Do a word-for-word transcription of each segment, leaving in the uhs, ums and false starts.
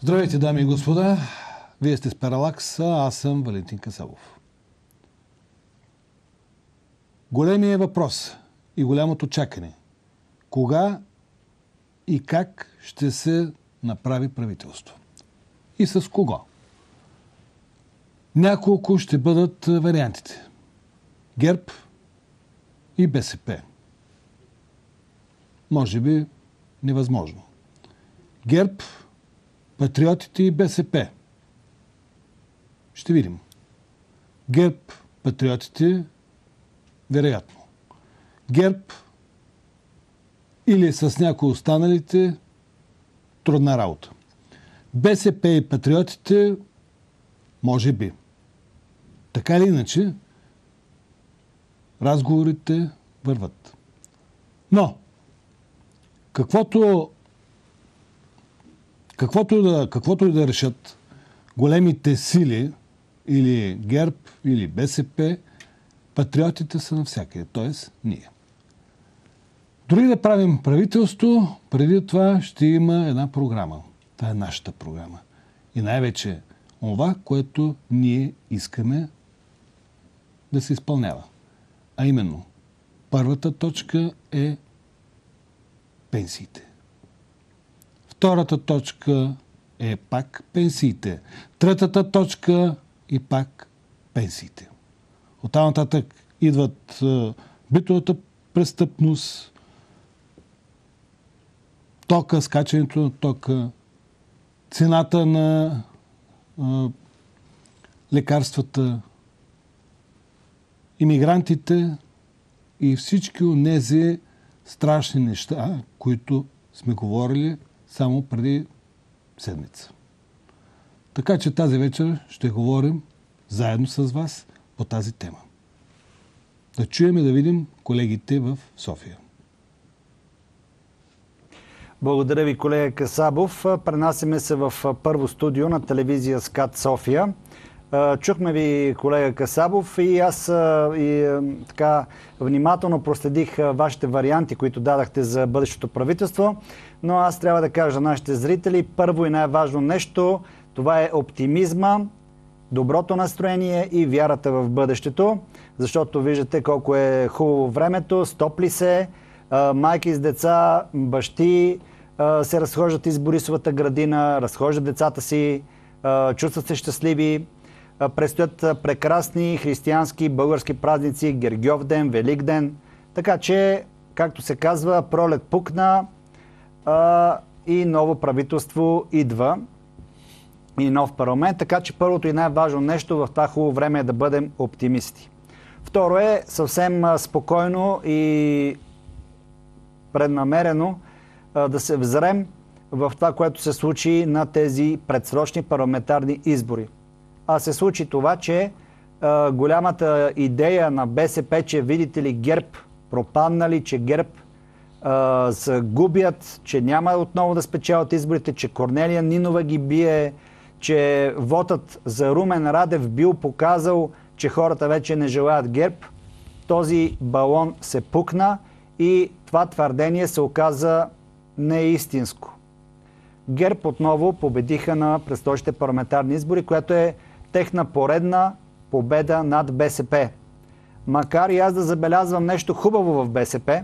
Здравейте, дами и господа! Вие сте с Паралакс, а аз съм Валентин Касабов. Големият въпрос и голямото чакане. Кога и как ще се направи правителство? И с кого? Няколко ще бъдат вариантите. ГЕРБ и БСП. Може би невъзможно. ГЕРБ, Патриотите и БСП. Ще видим. ГЕРБ, Патриотите, вероятно. ГЕРБ или с някои останалите, трудна работа. БСП и Патриотите, може би. Така или иначе, разговорите върват. Но, каквото Каквото и да, каквото и да решат големите сили, или ГЕРБ, или БСП, патриотите са навсякъде, т.е. ние. Дори да правим правителство, преди това ще има една програма. Това е нашата програма. И най-вече това, което ние искаме да се изпълнява. А именно, първата точка е пенсиите. Втората точка е пак пенсиите. Третата точка и пак пенсиите. Оттам нататък идват е, битовата престъпност, тока, скачането на тока, цената на е, лекарствата, имигрантите и всички онези страшни неща, които сме говорили само преди седмица. Така че тази вечер ще говорим заедно с вас по тази тема. Да чуем и да видим колегите в София. Благодаря ви, колега Касабов. Пренасяме се в първо студио на телевизия СКАТ София. Чухме ви, колега Касабов, и аз и, така внимателно проследих вашите варианти, които дадахте за бъдещото правителство, но аз трябва да кажа на нашите зрители, първо и най-важно нещо, това е оптимизма, доброто настроение и вярата в бъдещето, защото виждате колко е хубаво времето, стопли се, майки с деца, бащи се разхождат из Борисовата градина, разхождат децата си, чувстват се щастливи. Предстоят прекрасни християнски български празници, Гергьов ден, Велик ден. Така че, както се казва, пролет пукна а, и ново правителство идва и нов парламент. Така че първото и най-важно нещо в това хубаво време е да бъдем оптимисти. Второ е съвсем спокойно и преднамерено а, да се взрем в това, което се случи на тези предсрочни парламентарни избори. А се случи това, че а, голямата идея на БСП, че видите ли ГЕРБ пропаднали, че ГЕРБ а, се губят, че няма отново да спечелят изборите, че Корнелия Нинова ги бие, че вотът за Румен Радев бил показал, че хората вече не желаят ГЕРБ. Този балон се пукна и това твърдение се оказа неистинско. ГЕРБ отново победиха на предстоящите парламентарни избори, което е техна поредна победа над БСП. Макар и аз да забелязвам нещо хубаво в БСП,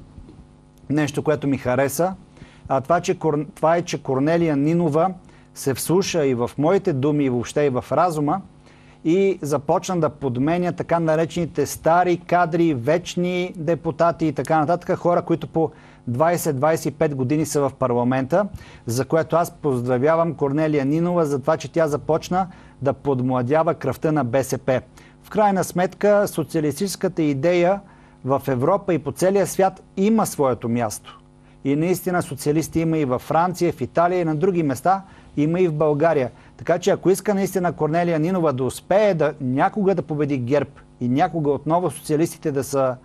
нещо, което ми хареса, а това, че, това е, че Корнелия Нинова се вслуша и в моите думи, и въобще и в разума, и започна да подменя така наречените стари кадри, вечни депутати и така нататък, хора, които по двайсет до двайсет и пет години са в парламента, за което аз поздравявам Корнелия Нинова за това, че тя започна да подмладява кръвта на БСП. В крайна сметка, социалистическата идея в Европа и по целия свят има своето място. И наистина социалисти има и във Франция, в Италия и на други места, има и в България. Така че ако иска наистина Корнелия Нинова да успее да някога да победи ГЕРБ и някога отново социалистите да са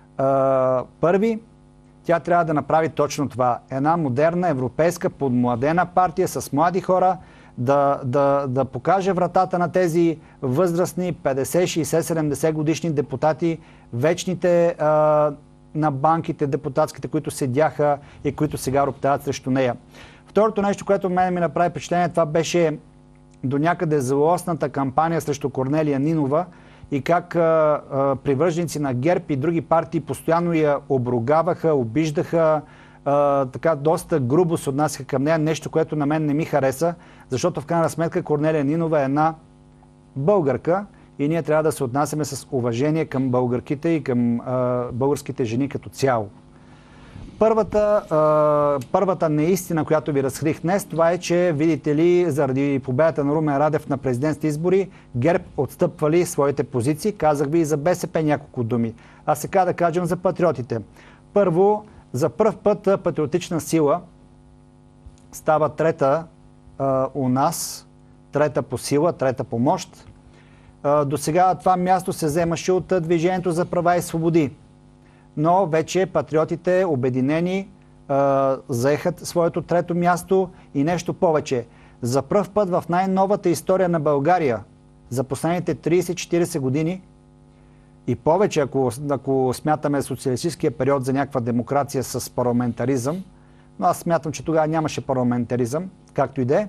а, първи, тя трябва да направи точно това. Една модерна, европейска, подмладена партия с млади хора, да, да, да покаже вратата на тези възрастни петдесет, шейсет, седемдесет годишни депутати, вечните а, на банките депутатските, които седяха и които сега роптяват срещу нея. Второто нещо, което мен ми направи впечатление, това беше до някъде злостната кампания срещу Корнелия Нинова и как а, а, привърженици на ГЕРБ и други партии постоянно я обругаваха, обиждаха, а, така доста грубо се отнасяха към нея, нещо, което на мен не ми хареса, защото в крайна сметка Корнелия Нинова е една българка и ние трябва да се отнасяме с уважение към българките и към а, българските жени като цяло. Първата, а, първата неистина, която ви разкрих днес, това е, че, видите ли, заради победата на Румен Радев на президентските избори, ГЕРБ отстъпвали своите позиции. Казах ви и за БСП няколко думи. А сега да кажем за патриотите. Първо, за пръв път Патриотична сила става трета а, у нас, трета по сила, трета по мощ. А, до сега това място се вземаше от Движението за права и свободи. Но вече патриотите, обединени, заехат своето трето място и нещо повече. За пръв път в най-новата история на България, за последните трийсет-четирийсет години и повече, ако, ако смятаме социалистическия период за някаква демокрация с парламентаризъм, но аз смятам, че тогава нямаше парламентаризъм, както и да е,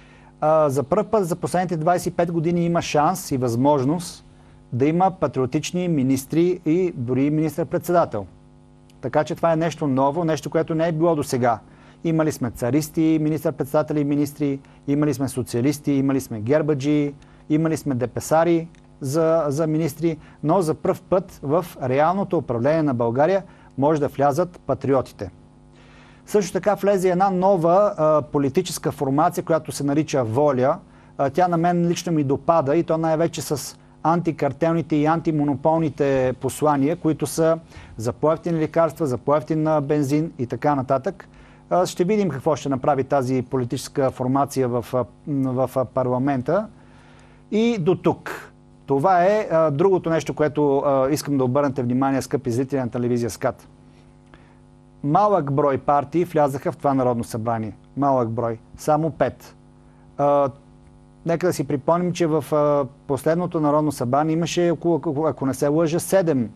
за пръв път за последните двайсет и пет години има шанс и възможност да има патриотични министри и дори министър-председател. Така че това е нещо ново, нещо, което не е било до сега. Имали сме царисти, министър-председатели и министри, имали сме социалисти, имали сме гербаджи, имали сме депесари за, за министри, но за пръв път в реалното управление на България може да влязат патриотите. Също така влезе една нова а, политическа формация, която се нарича Воля. А, тя на мен лично ми допада и то най-вече с антикартелните и антимонополните послания, които са за по-евтини лекарства, за по-евтин бензин и така нататък. Ще видим какво ще направи тази политическа формация в, в парламента. И до тук. Това е а, другото нещо, което а, искам да обърнете внимание, скъпи зрители на телевизия СКАТ. Малък брой партии влязаха в това Народно събрание. Малък брой. Само пет. А, Нека да си припомним, че в а, последното Народно събрание имаше около, ако не се лъжа, седем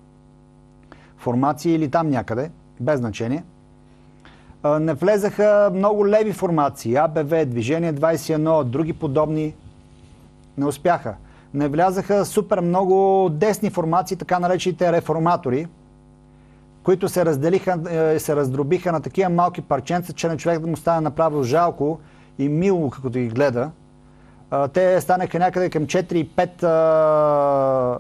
формации или там някъде, без значение. А, не влезаха много леви формации, АБВ, Движение двайсет и едно, други подобни, не успяха. Не влязаха супер много десни формации, така наречените реформатори, които се разделиха, се раздробиха на такива малки парченца, че на човек да му стане направо жалко и мило, като ги гледа. Те станаха някъде към четири-пет, а...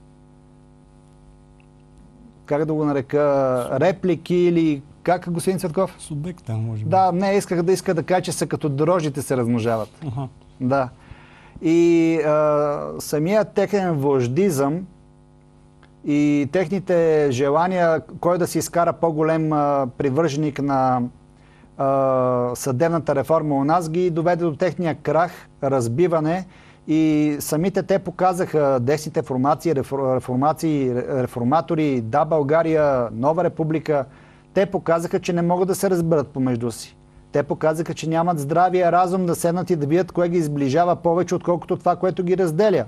как да го нарека, реплики или как, господин Цветков? Субекта, може би. Да, не, исках да иска да кажа, че са като дрожжите се размножават. Ага. Да. И а, самият техен вождизъм и техните желания, кой да си изкара по-голем а, привърженик на а, съдебната реформа у нас, ги доведе до техния крах, разбиване и самите те показаха, десните формации, реформации, реформатори, Да, България, Нова република, те показаха, че не могат да се разберат помежду си. Те показаха, че нямат здравия разум да седнат и да видят кое ги изближава повече, отколкото това, което ги разделя.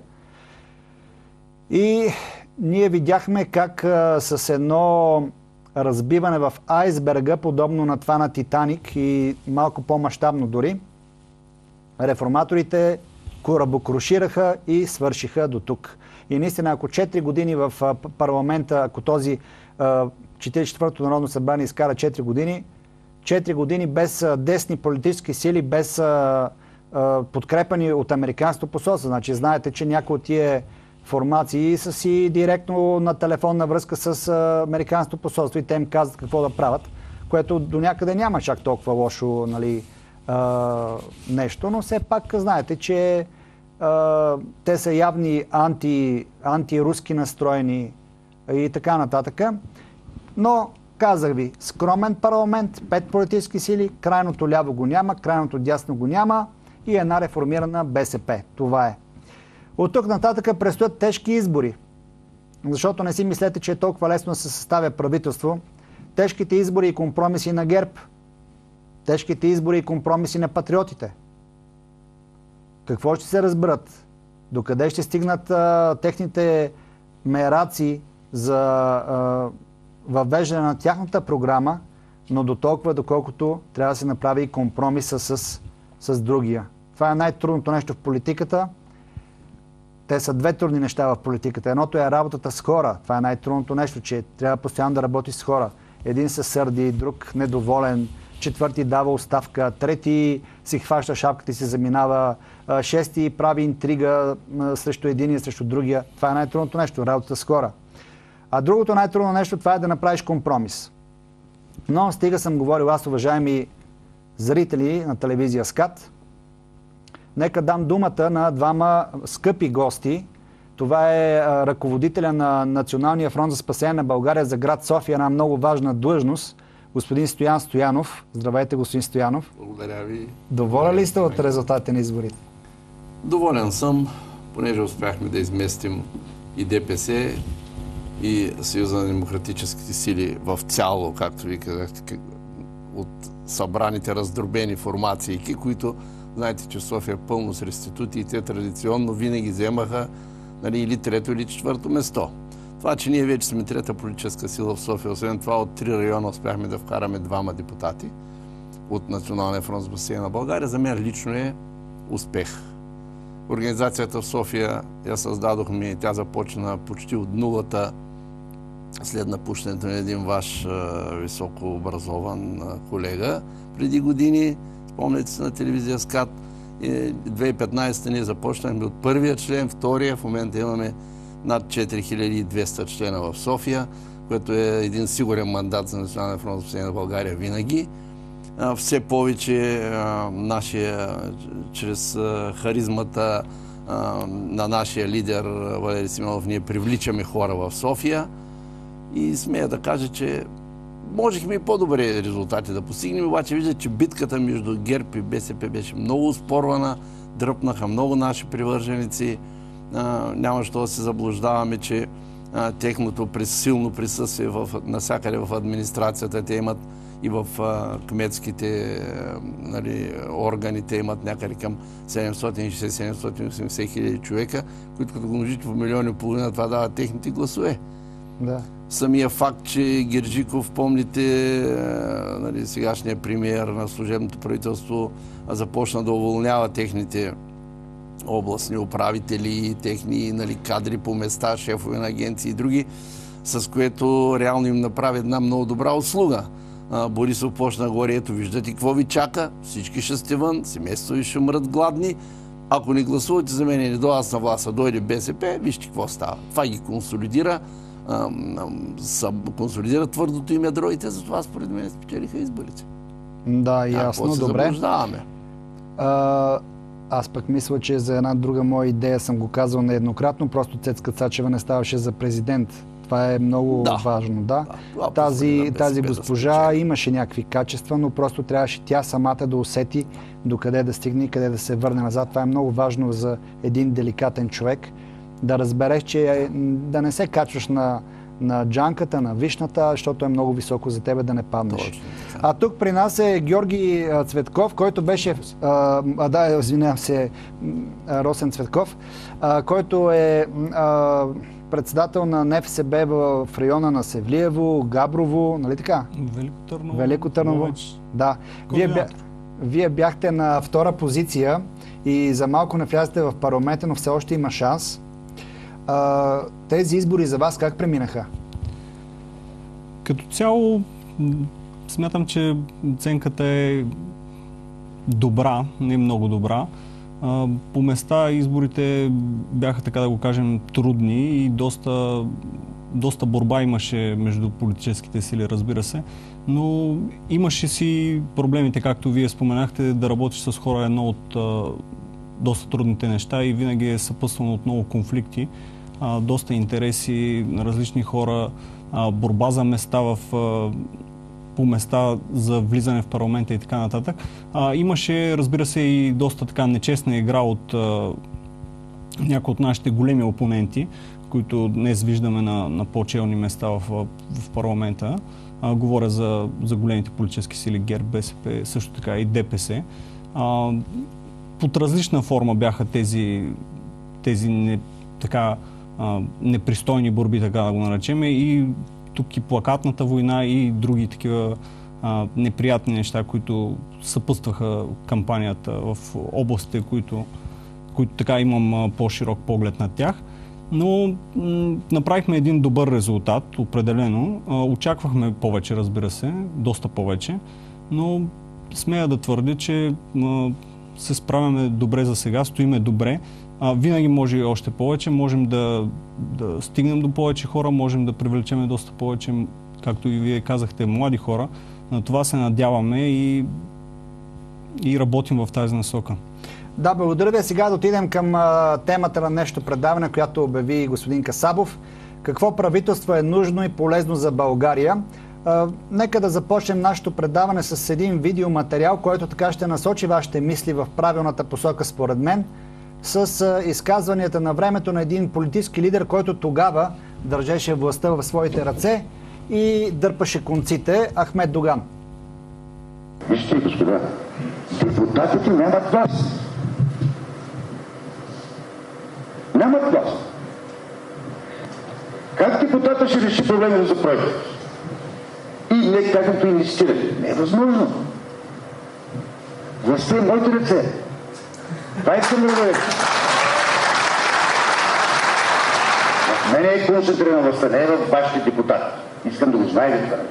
И ние видяхме как а, с едно разбиване в айсберга, подобно на това на Титаник и малко по-мащабно дори, реформаторите корабокрушираха и свършиха до тук. И наистина, ако четири години в а, парламента, ако този а, четиридесет и четвърто Народно събрание изкара четири години, четири години без а, десни политически сили, без а, а, подкрепани от американското посолство. Значи знаете, че някои от тия формации са си директно на телефонна връзка с а, американското посолство и те им казват какво да правят, което до някъде няма чак толкова лошо, нали, а, нещо, но все пак знаете, че а, те са явни анти, антируски настроени и така нататък. Но казах ви, скромен парламент, пет политически сили, крайното ляво го няма, крайното дясно го няма и една реформирана БСП. Това е. От тук нататък предстоят тежки избори, защото не си мислете, че е толкова лесно да се съставя правителство. Тежките избори и компромиси на ГЕРБ, тежките избори и компромиси на патриотите. Какво ще се разберат? Докъде ще стигнат а, техните мераци за а, въвеждане на тяхната програма, но до толкова, доколкото трябва да се направи компромиса с, с другия. Това е най-трудното нещо в политиката. Те са две трудни неща в политиката. Едното е работата с хора. Това е най-трудното нещо, че трябва постоянно да работи с хора. Един се сърди, друг недоволен, четвърти дава оставка, трети си хваща шапката и се заминава, шести прави интрига срещу един и срещу другия. Това е най-трудното нещо, работата с хора. А другото най-трудно нещо, това е да направиш компромис. Но стига съм говорил аз, уважаеми зрители на телевизия СКАТ. Нека дам думата на двама скъпи гости. Това е ръководителя на Националния фронт за спасение на България за град София, една много важна длъжност, господин Стоян Стоянов. Здравейте, господин Стоянов. Благодаря ви. Доволен ли сте от резултатите на изборите? Доволен съм, понеже успяхме да изместим и ДПС, и Съюза на демократическите сили в цяло, както ви казахте, от събраните раздробени формации, които, знаете, че София е пълно с реститути и те традиционно винаги вземаха, нали, или трето, или четвърто место. Това, че ние вече сме трета политическа сила в София, освен това от три района успяхме да вкараме двама депутати от Националния фронт за спасение на България, за мен лично е успех. Организацията в София я създадохме, тя започна почти от нулата след напущането на един ваш високо образован колега преди години. Спомняте се на телевизия СКАТ. две хиляди и петнадесета ние започнахме от първия член, втория. В момента имаме над четири хиляди и двеста члена в София, което е един сигурен мандат за Националния фронт за спасение на България винаги. Все повече нашия, чрез харизмата на нашия лидер Валери Симеонов, ние привличаме хора в София и смея да кажа, че можехме и по-добре резултати да постигнем, обаче вижда, че битката между ГЕРБ и БСП беше много успорвана, дръпнаха много наши привърженици. Няма що да се заблуждаваме, че техното силно присъствие навсякъде в администрацията, те имат и в а, кметските нали, органи, те имат някъде към седемстотин и шейсет до седемстотин и осемдесет хиляди човека, които като го множите по милиони и половина, това дава техните гласове. Да. Самия факт, че Герджиков, помните, нали, сегашния премиер на служебното правителство започна да уволнява техните областни управители, техни нали, кадри по места, шефове на агенции и други, с което реално им направи една много добра услуга. Борисов почна горе, ето виждате какво ви чака, всички ще сте вън, семейството ви ще мрат гладни. Ако не гласувате за мен и не до аз на власт, а дойде БСП, вижте какво става. Това ги консолидира, а, а, консолидира твърдото им ядро и те затова според мен спечелиха изборите. Да, ясно, се добре. Заблуждаваме. А, аз пък мисля, че за една друга моя идея съм го казал нееднократно, просто Цецка Цачева не ставаше за президент. Това е много да. важно. Да. Да, тази тази госпожа да имаше някакви качества, но просто трябваше тя самата да усети докъде да стигне и къде да се върне назад. Това е много важно за един деликатен човек. Да разбереш, че да не се качваш на, на джанката, на вишната, защото е много високо за тебе да не паднеш. Точно. А тук при нас е Георги Цветков, който беше... А, а, да, извинявам се, Росен Цветков, а, който е... А, председател на НФСБ в района на Севлиево, Габрово, нали така? Велико Търново. Велико Търново. Да. Вие, бя... Вие бяхте на втора позиция и за малко не влязете в парламента, но все още има шанс. А, тези избори за вас как преминаха? Като цяло смятам, че оценката е добра, не много добра. По места изборите бяха, така да го кажем, трудни и доста, доста борба имаше между политическите сили, разбира се, но имаше си проблемите, както вие споменахте, да работиш с хора е едно от а, доста трудните неща и винаги е съпътствано от много конфликти, а, доста интереси на различни хора, а, борба за места в а, по места за влизане в парламента и така нататък. А, имаше, разбира се, и доста така нечестна игра от а, някои от нашите големи опоненти, които днес виждаме на, на по-челни места в, в парламента. А, говоря за, за големите политически сили ГЕРБ, БСП, също така и ДПС. А, под различна форма бяха тези, тези не, така, а, непристойни борби, така да го наречем, и тук и плакатната война и други такива а, неприятни неща, които съпътстваха кампанията в областите, които, които така имам по-широк поглед на тях. Но м- направихме един добър резултат, определено. А, очаквахме повече, разбира се, доста повече, но смея да твърдя, че а, се справяме добре за сега, стоиме добре. А, винаги може и още повече, можем да, да стигнем до повече хора, можем да привлечем доста повече, както и вие казахте, млади хора. На това се надяваме и, и работим в тази насока. Да, благодаря ви. Сега да отидем към а, темата на днешното предаване, която обяви господин Касабов. Какво правителство е нужно и полезно за България? А, нека да започнем нашето предаване с един видеоматериал, който така ще насочи вашите мисли в правилната посока, според мен, с а, изказванията на времето на един политически лидер, който тогава държеше властта в своите ръце и дърпаше конците, Ахмед Доган. Вижте, господа, депутатите нямат власт. Нямат власт. Как депутата ще реши проблеми за правителството? И не както инвестиране. Не е възможно. Властта е моите ръце. Това искам да го рече. В мене е концентрирана властта, не е в вашите депутати. Искам да го знаете това.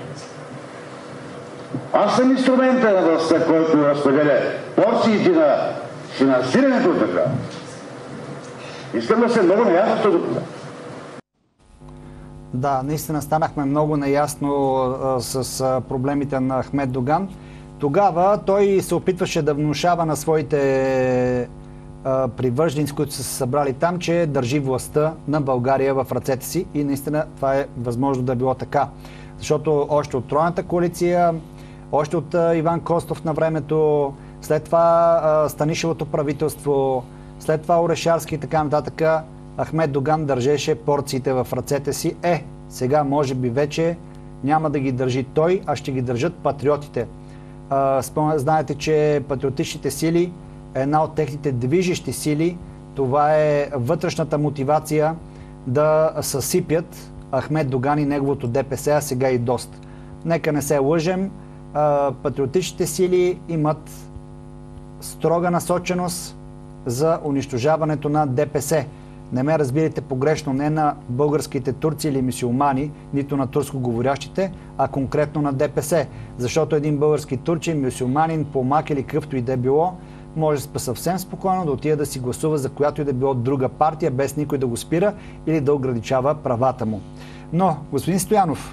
Аз съм инструмента на властта, който разпределя порциите на финансирането от държава. Искам да се много наясно с този проблем. Да, наистина станахме много наясно а, с а, проблемите на Ахмед Доган. Тогава той се опитваше да внушава на своите а, привърженици, които са се събрали там, че държи властта на България в ръцете си и наистина това е възможно да било така. Защото още от Тройната коалиция, още от а, Иван Костов на времето, след това а, Станишевото правителство, след това Орешарски и така нататък, Ахмед Доган държеше порциите в ръцете си. Е, сега може би вече няма да ги държи той, а ще ги държат патриотите. А, знаете, че патриотичните сили, една от техните движещи сили, това е вътрешната мотивация да съсипят Ахмед Доган и неговото ДПС, а сега и доста. Нека не се лъжем, а, патриотичните сили имат строга насоченост за унищожаването на ДПС. Не ме разбирайте погрешно, не на българските турци или мюсюлмани, нито на турско говорящите, а конкретно на ДПС. Защото един български турчин, мюсюлманин, помак или какъвто и да е било, може съвсем спокойно да отиде да си гласува за която и да било друга партия, без никой да го спира или да ограничава правата му. Но, господин Стоянов,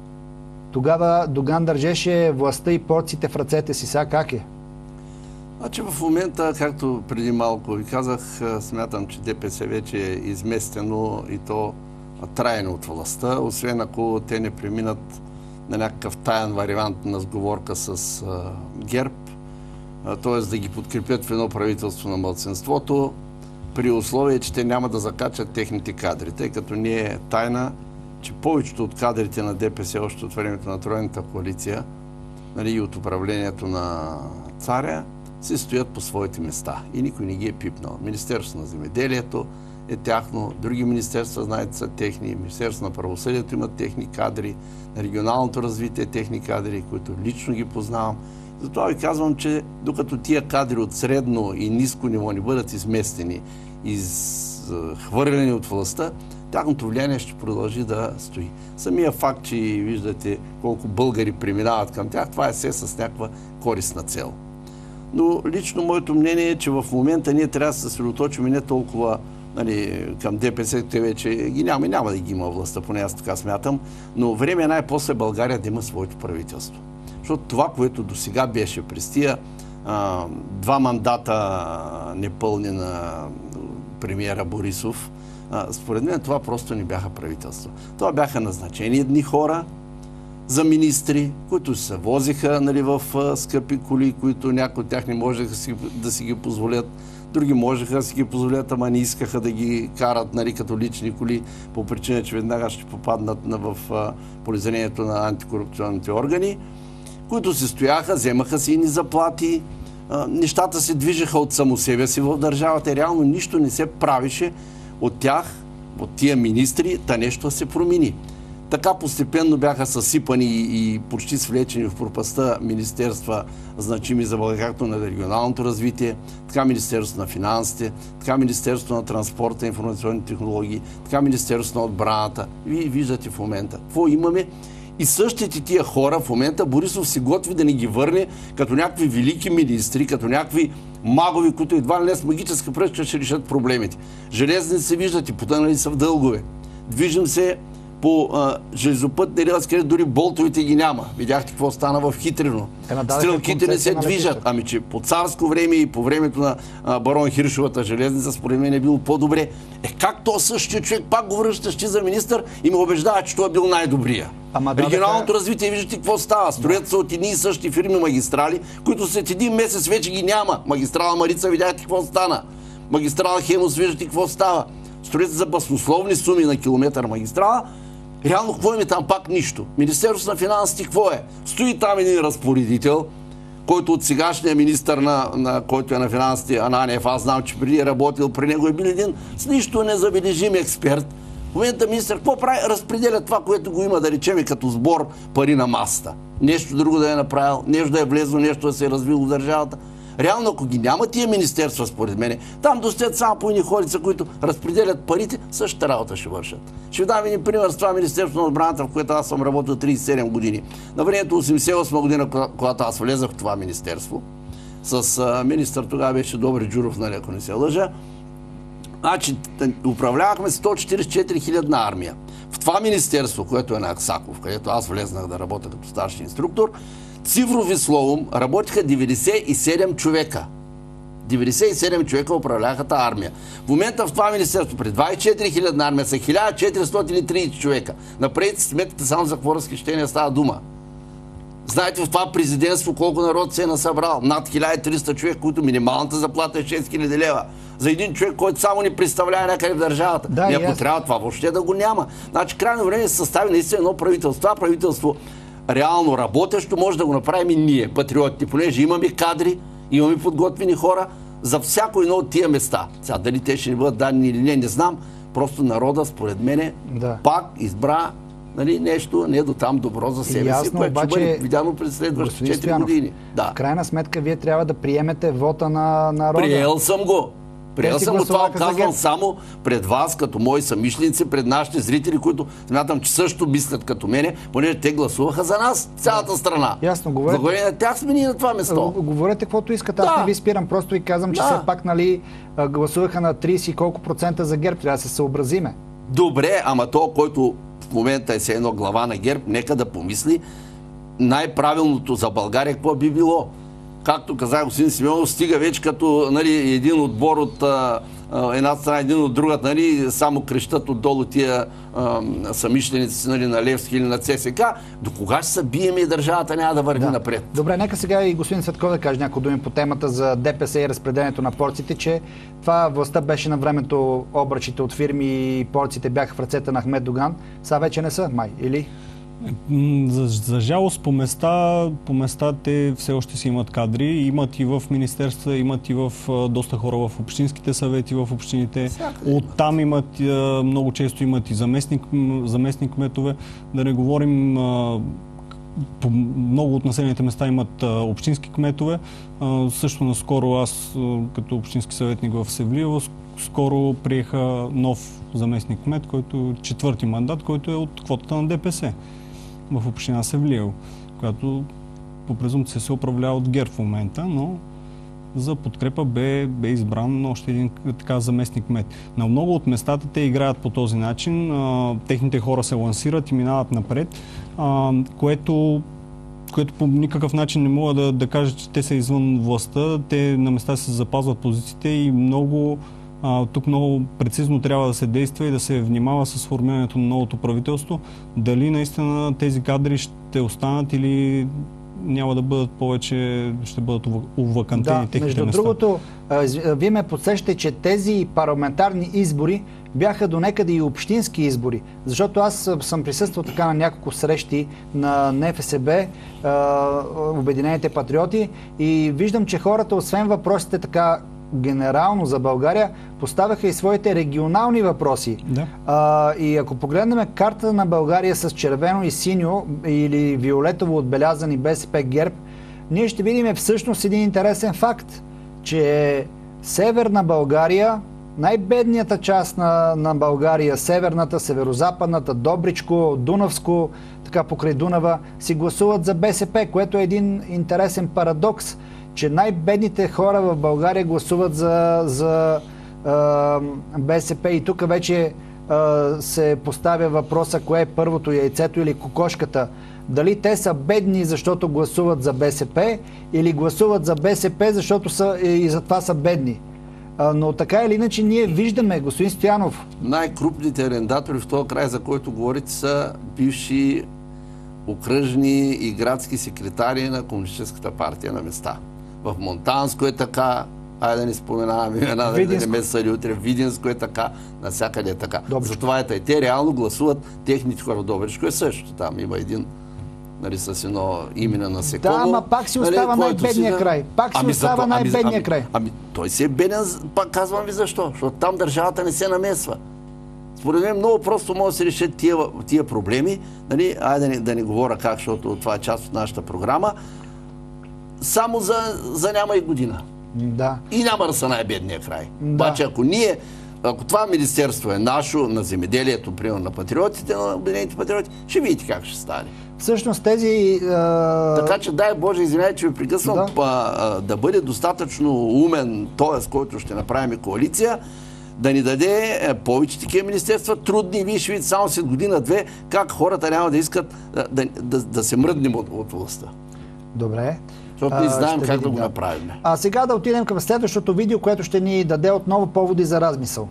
тогава Доган държеше властта и порциите в ръцете си. Сега как е? Значи в момента, както преди малко ви казах, смятам, че ДПС вече е изместено и то трайно от властта, освен ако те не преминат на някакъв таен вариант на сговорка с а, ГЕРБ, т.е. да ги подкрепят в едно правителство на малцинството, при условие, че те няма да закачат техните кадри, тъй като не е тайна, че повечето от кадрите на ДПС още от времето на Тройната коалиция, нали, и от управлението на царя, се стоят по своите места и никой не ги е пипнал. Министерството на земеделието е тяхно, други министерства, знаете, са техни, Министерството на правосъдието имат техни кадри, на регионалното развитие техни кадри, които лично ги познавам. Затова ви казвам, че докато тия кадри от средно и ниско ниво не бъдат изместени, изхвърлени от властта, тяхното влияние ще продължи да стои. Самия факт, че виждате колко българи преминават към тях, това е все с някаква корисна цел. Но лично моето мнение е, че в момента ние трябва да се съсредоточим не толкова, нали, към ДПС, те вече ги няма и няма да ги има властта, поне аз така смятам, но време е най-после България да има своето правителство. Защото това, което до сега беше през тия а, два мандата непълни на премиера Борисов, а, според мен това просто не бяха правителства. Това бяха назначени едни хора за министри, които се возиха, нали, в а, скъпи коли, които някои от тях не можеха да си, да си ги позволят, други можеха да си ги позволят, ама не искаха да ги карат, нали, като лични коли, по причина, че веднага ще попаднат на, в а, полезрението на антикорупционните органи, които се стояха, вземаха си ини заплати, а, нещата се движеха от само себе си в държавата и реално нищо не се правише от тях, от тия министри, та нещо се промени. Така постепенно бяха съсипани и почти свлечени в пропаста министерства, значими за България, както на регионалното развитие, така Министерството на финансите, така Министерството на транспорта и информационни технологии, така Министерството на отбраната. Вие виждате в момента какво имаме. И същите тия хора в момента Борисов си готви да ни ги върне като някакви велики министри, като някакви магови, които едва ли не с магическа пръчка ще решат проблемите. Железници се виждате, потънали са в дългове. Движим се по а, железопътни релси, където дори болтовете ги няма. Видяхте какво стана в Хитрино. Стрелките не се движат. Ами че по царско време и по времето на а, барон Хиршовата железница, според мен е било по-добре. Е как то същия човек пак го връщащи за министър и ме убеждава, че той е бил най-добрия. Регионалното развитие, виждате какво става. Строят се от едни и същи фирми магистрали, които след един месец вече ги няма. Магистрала Марица, видяхте какво стана. Магистрала Хемус, виждате какво става. Строят за баснословни суми на километър магистрала. Реално какво има там? Пак нищо. Министерството на финансите какво е? Стои там един разпоредител, който от сегашния министър, на, на който е на финансите, Ананиев, аз знам, че преди е работил, при него е бил един с нищо незабележим експерт. В момента министър какво прави? Разпределя това, което го има, да речем, като сбор пари на масата. Нещо друго да е направил, нещо да е влезло, нещо да се е развило в държавата. Реално, ако ги няма тия министерства, според мен, там достоят само по едни хорица, които разпределят парите, същата работа ще вършат. Ще ви дам един пример с това Министерство на отбраната, в което аз съм работил тридесет и седем години. На времето осемдесет и осма година, когато аз влезах в това министерство, с а, министър тогава беше Добри Джуров, нали, ако не се лъжа, значи управлявахме сто четиридесет и четири хилядна армия. В това министерство, което е на Аксаков, където аз влезнах да работя като старши инструктор, цифрови словом работиха деветдесет и седем човека. деветдесет и седем човека управляваха тази армия. В момента в това министерство при двадесет и четири хилядна армия са хиляда четиристотин и тридесет човека. Направете сметките само за какво разхищение става дума. Знаете в това президентство колко народ се е насъбрал? Над хиляда и триста човека, които минималната заплата е шест хиляди лева. За един човек, който само ни представлява някъде в държавата. Да, и ако трябва това въобще да го няма. Значи крайно време се състави наистина едно правителство. Това правителство реално работещо може да го направим и ние, патриотите, понеже имаме кадри, имаме подготвени хора за всяко едно от тия места. Сега дали те ще ни бъдат дадени или не, не знам. Просто народа, според мене, да. пак избра, нали, нещо не до там добро за себе ясно, си, което обаче, ще бъде видяно през следващите четири Стоянов, години. Да. В крайна сметка, вие трябва да приемете вота на народа. Приел съм го. Приел съм го, това казвам само пред вас, като мои съмишленици, пред нашите зрители, които смятам, че също мислят като мене, понеже те гласуваха за нас, цялата страна. Ясно, говорите. Благодарение на тях сме ние на това место. Говорете каквото искате, аз да. не ви спирам, просто ви казвам, че да. все пак, нали, гласуваха на тридесет и колко процента за ГЕРБ, трябва да се съобразиме. Добре, ама то, който в момента е се едно глава на ГЕРБ, нека да помисли най-правилното за България какво би било. Както каза господин Симеонов, стига вече като, нали, един отбор от а, а, една страна, един от другата, нали, само крещат отдолу тия а, самишленици, нали, на Левски или на ЦСК. До кога ще се биеме и държавата няма да върви да. напред? Добре, нека сега и господин Цветков да каже някои думи по темата за ДПС и разпределението на порциите, че това властта беше на времето, обръчите от фирми и порциите бяха в ръцете на Ахмед Доган. Сега вече не са, май, или? За, за жалост по места, по места те все още си имат кадри, имат и в министерства, имат и в доста хора в общинските съвети, в общините. Оттам имат, много често имат и заместник, заместник кметове. Да не говорим, по много от населените места имат общински кметове. Също наскоро аз, като общински съветник в Севлиево, скоро приеха нов заместник кмет, който е четвърти мандат, който е от квотата на ДПС в община Севлиево, която по презумпция се управлява от ГЕРБ в момента, но за подкрепа бе, бе избран още един така заместник кмет. На много от местата те играят по този начин, а, техните хора се лансират и минават напред, а, което което по никакъв начин не мога да, да кажа, че те са извън властта. Те на места се запазват позициите и много А, тук много прецизно трябва да се действа и да се внимава с формирането на новото правителство. Дали наистина тези кадри ще останат или няма да бъдат повече, ще бъдат увакантени да, техните между места. Другото, вие ме подсещате, че тези парламентарни избори бяха до некъде и общински избори. Защото аз съм присъствал така на няколко срещи на НФСБ, Обединените патриоти, и виждам, че хората, освен въпросите така генерално за България, поставяха и своите регионални въпроси. Да. А, и ако погледнем картата на България с червено и синьо или виолетово отбелязани БСП ГЕРБ, ние ще видим всъщност един интересен факт, че Северна България, най-беднията част на, на България, северната, северозападната, Добричко, Дунавско, така покрай Дунава, си гласуват за БСП, което е един интересен парадокс, че най-бедните хора в България гласуват за, за е, БСП. И тук вече е, се поставя въпроса, кое е първото, яйцето или кокошката. Дали те са бедни, защото гласуват за БСП, или гласуват за БСП, защото са, и затова са бедни. Но така или иначе ние виждаме, господин Стоянов. Най-крупните арендатори в този край, за който говорите, са бивши окръжни и градски секретари на Комунистическата партия на места. В Монтанско е така, айде да не споменаваме имена, да не ме съди утре, Видинско е така, навсякъде е така. Добричко. Затова е тъй. Те реално гласуват техните хора. Добричко е също. Там има един, нали, с едно име на насекомо. Да, ама пак си остава, нали, най-бедния си, край. Пак си ами остава най-бедния ами, край. Ами, ами той си е беден, пак казвам ви защо. Защото там държавата не се намесва. Според мен много просто може да се решат тия, тия проблеми. Нали, айде да не, да не говоря как, защото това е част от нашата програма. Само за, за няма и година. Да. И няма да са най-бедния край. Да. Обаче ако ние, ако това министерство е наше, на земеделието, примерно на патриотите, на Обединените патриоти, ще видите как ще стане. Всъщност тези... А... Така че дай Боже, извинявай, че ви прекъсвам, да. А, а, да бъде достатъчно умен, т.е. който ще направим коалиция, да ни даде е, повече такива министерства, трудни, вие ще видите само след година-две, как хората няма да искат да, да, да, да се мръднем от, от властта. Добре. Защото не знаем как видим, да го да. направим. А сега да отидем към следващото видео, което ще ни даде отново поводи за размисъл.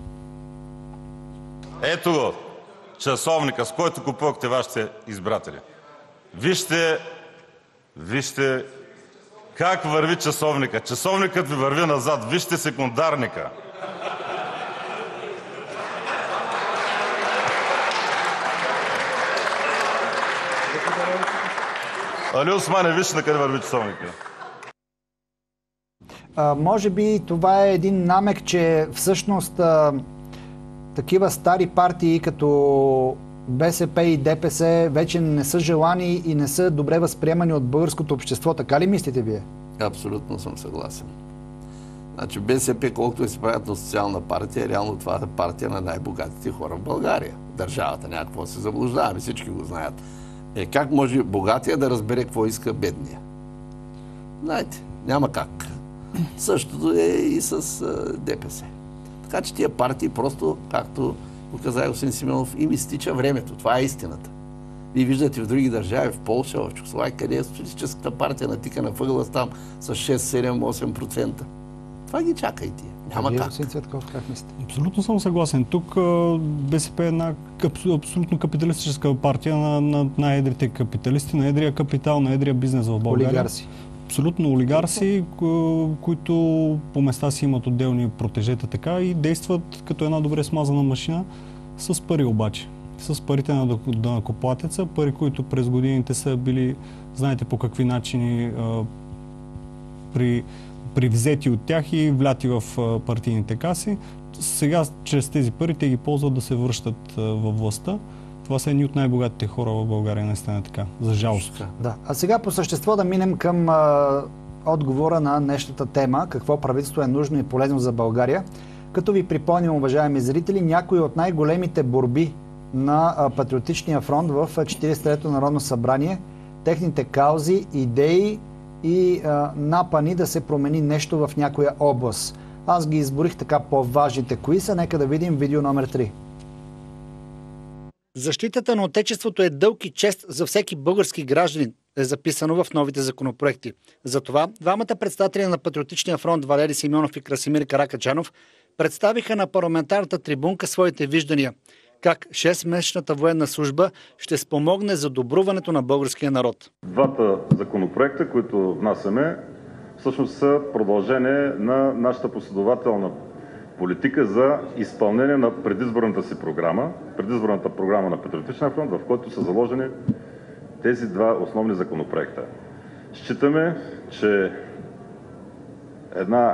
Ето го, часовника, с който купувахте вашите избиратели. Вижте, вижте как върви часовника. Часовникът ви върви назад. Вижте секундарника. Али Османе, виж на къде върви часовника. А, може би това е един намек, че всъщност а, такива стари партии като БСП и ДПС вече не са желани и не са добре възприемани от българското общество. Така ли мислите вие? Абсолютно съм съгласен. Значи БСП, колкото е се правят на социална партия, реално това е партия на най-богатите хора в България. Държавата някакво се заблуждаваме, всички го знаят. Е, как може богатия да разбере какво иска бедния? Знаете, няма как. Същото е и с а, ДПС. Така че тия партии просто, както го каза господин Симеонов, им изтича времето. Това е истината. Вие виждате в други държави, в Полша, в Чехословакия, къде е социалистическата партия натика на въгъла там с шест, седем, осем процента. Това ги чака и тия. Няма Вие, как. Цветков, как мислите? Абсолютно съм съгласен. Тук БСП е една абсолютно капиталистическа партия на, на най-едрите капиталисти, на едрия капитал, на едрия бизнес в България. Олигарси. Абсолютно олигарси, които по места си имат отделни протежета така и действат като една добре смазана машина с пари обаче. С парите на данъкоплатеца, пари, които през годините са били, знаете по какви начини, при привзети от тях и вляти в партийните каси. Сега, чрез тези пари, те ги ползват да се връщат във властта. Това са едни от най-богатите хора в България, наистина така, за жалост. Да. А сега по същество да минем към а, отговора на днешната тема, какво правителство е нужно и полезно за България. Като ви припомним, уважаеми зрители, някои от най-големите борби на а, Патриотичния фронт в четиридесет и трето Народно събрание, техните каузи, идеи и а, напани да се промени нещо в някоя област. Аз ги изборих така по-важните. Кои са? Нека да видим видео номер три. Защитата на Отечеството е дълг и чест за всеки български гражданин, е записано в новите законопроекти. Затова двамата председатели на Патриотичния фронт Валери Симеонов и Красимир Каракачанов представиха на парламентарната трибунка своите виждания. Как шестмесечната военна служба ще спомогне за добруването на българския народ. Двата законопроекта, които внасяме, всъщност са продължение на нашата последователна политика за изпълнение на предизборната си програма, предизборната програма на Патриотичния фронт, в който са заложени тези два основни законопроекта. Считаме, че една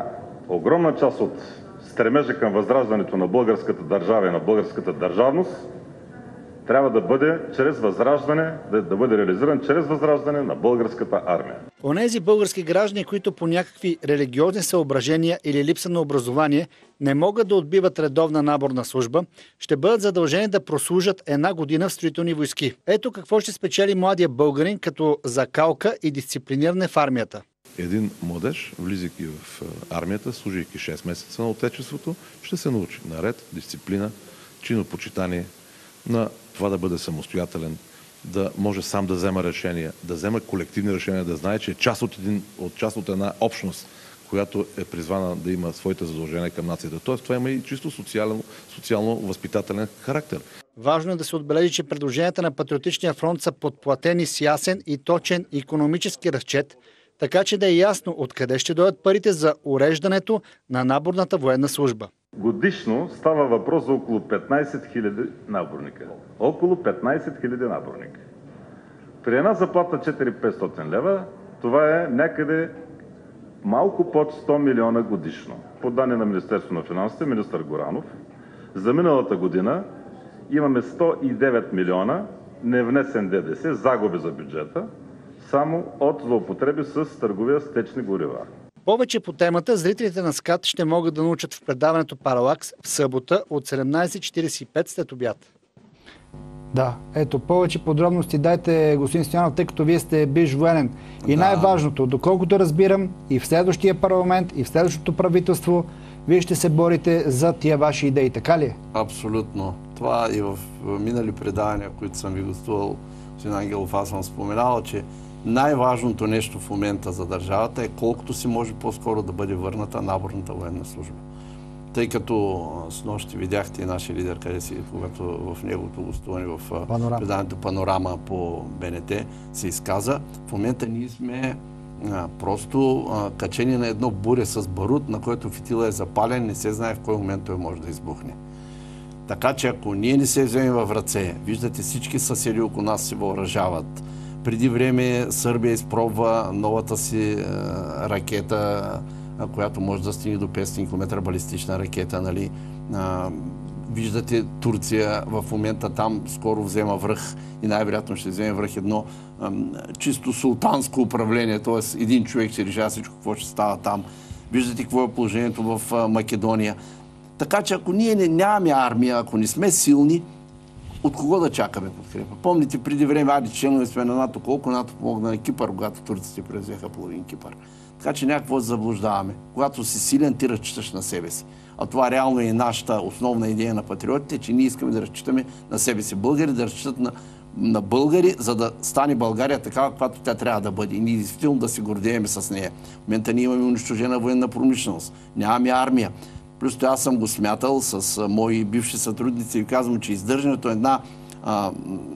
огромна част от стремежа към възраждането на българската държава и на българската държавност трябва да бъде чрез възраждане, да, да бъде реализиран чрез възраждане на българската армия. Онези български граждани, които по някакви религиозни съображения или липса на образование не могат да отбиват редовна наборна служба, ще бъдат задължени да прослужат една година в строителни войски. Ето какво ще спечели младия българин като закалка и дисциплиниране в армията. Един младеж, влизайки в армията, служейки шест месеца на отечеството, ще се научи на ред, дисциплина, чинопочитание, на това да бъде самостоятелен, да може сам да взема решения, да взема колективни решения, да знае, че е част от, един, от, част от една общност, която е призвана да има своите задължения към нацията. Тоест, това има и чисто социално, социално-възпитателен характер. Важно е да се отбележи, че предложенията на Патриотичния фронт са подплатени с ясен и точен икономически разчет, така че да е ясно откъде ще дойдат парите за уреждането на наборната военна служба. Годишно става въпрос за около петнайсет хиляди наборника. Около петнайсет хиляди наборника. При една заплата четири хиляди и петстотин лева, това е някъде малко под сто милиона годишно. По данни на Министерството на финансите, министър Горанов, за миналата година имаме сто и девет милиона невнесен ДДС, загуби за бюджета, само от злоупотреби с търговия с течни горива. Повече по темата зрителите на СКАТ ще могат да научат в предаването Паралакс в събота от седемнайсет четирийсет и пет след обяд. Да, ето, повече подробности дайте, господин Стоянов, тъй като вие сте бивш военен. И да. Най-важното, доколкото разбирам, и в следващия парламент, и в следващото правителство, вие ще се борите за тия ваши идеи, така ли? Абсолютно. Това и в минали предавания, които съм ви гостувал, господин Ангелов, аз съм споменал, че най-важното нещо в момента за държавата е колкото си може по-скоро да бъде върната наборната военна служба. Тъй като с нощи видяхте и нашия лидер, къде си, когато в неговото гостуване в предаването Панорама по БНТ се изказа, в момента ние сме а, просто а, качени на едно буре с барут, на което фитила е запален, не се знае в кой момент той може да избухне. Така че ако ние не се вземем в ръце, виждате всички съседи около нас се въоръжават. Преди време Сърбия изпробва новата си е, ракета, която може да стигне до петстотин километра балистична ракета. Нали? А, виждате Турция в момента там скоро взема връх и най-вероятно ще вземе връх едно а, чисто султанско управление, т.е. един човек ще решава всичко, какво ще става там. Виждате какво е положението в а, Македония. Така че ако ние не, нямаме армия, ако не сме силни, от кого да чакаме подкрепа? Помните преди време, ади членове сме на НАТО, колко НАТО помогна на Кипър, когато турците превзеха половин Кипър. Така че някакво да заблуждаваме. Когато си силен, ти разчиташ на себе си. А това реално е нашата основна идея на патриотите, че ние искаме да разчитаме на себе си. Българи да разчитат на, на българи, за да стане България такава, каквато тя трябва да бъде. И ние действително да се гордеем с нея. В момента ние имаме унищожена военна промишленост. Нямаме армия. Плюс това аз съм го смятал с а, мои бивши сътрудници и казвам, че издържането е една а,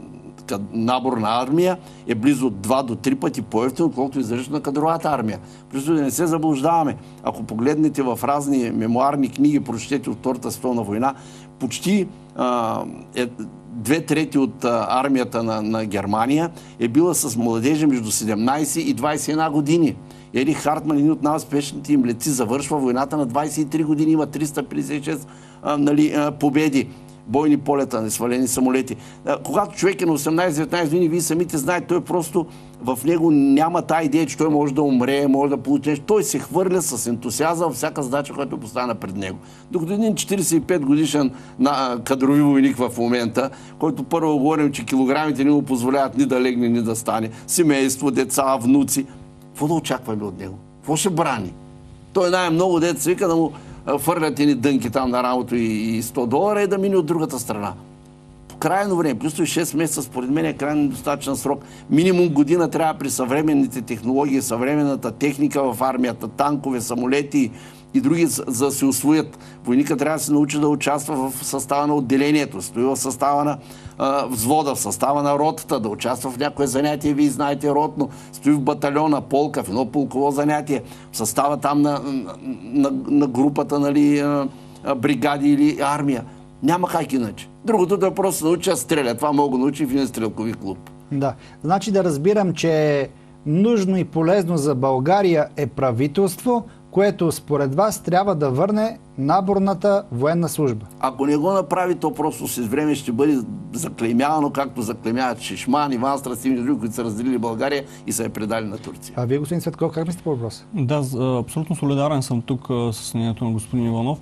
наборна армия е близо два до три пъти по-евтино, отколкото издържането на кадровата армия. Плюс да не се заблуждаваме. Ако погледнете в разни мемуарни книги, прочетете от Втората световна война, почти а, е, две трети от а, армията на, на Германия е била с младежи между седемнайсет и двайсет и една години. Ерих Хартман, един от най-успешните им летци, завършва войната на двайсет и три години, има триста петдесет и шест а, нали, а, победи, бойни полета, несвалени самолети. А, когато човек е на осемнайсет-деветнайсет години, вие самите знаете, той просто в него няма тая идея, че той може да умре, може да получи нещо. Той се хвърля с ентусиазъм всяка задача, която е поставена пред него. Докато един четирийсет и пет годишен на, кадрови войник в момента, който първо говорим, че килограмите не му позволяват ни да легне, ни да стане, семейство, деца, внуци. Какво да очакваме от него? Какво ще брани? Той най-много деца вика да му фърлят едни дънки там на рамото и сто долара и да мине от другата страна. По крайно време, плюс и шест месеца, според мен е крайно достатъчен срок. Минимум година трябва при съвременните технологии, съвременната техника в армията, танкове, самолети и други, за да се усвоят. Войника трябва да се научи да участва в състава на отделението, стои в състава на а, взвода, в състава на ротата, да участва в някое занятие, вие знаете ротно, стои в батальона, полка, в едно полково занятие, в състава там на, на, на, на групата, нали, а, а, бригади или армия. Няма как иначе. Другото да просто научи да стреля. Това мога да научи в един стрелкови клуб. Да. Значи да разбирам, че нужно и полезно за България е правителство, което според вас трябва да върне наборната военна служба? Ако не го направи, то просто с време ще бъде заклеймявано, както заклеймяват Шишман, Иван Страстимир и други, които са разделили България и са я предали на Турция. А вие, господин Цветков, как мислите по въпроса? Да, абсолютно солидарен съм тук с мнението на господин Иванов,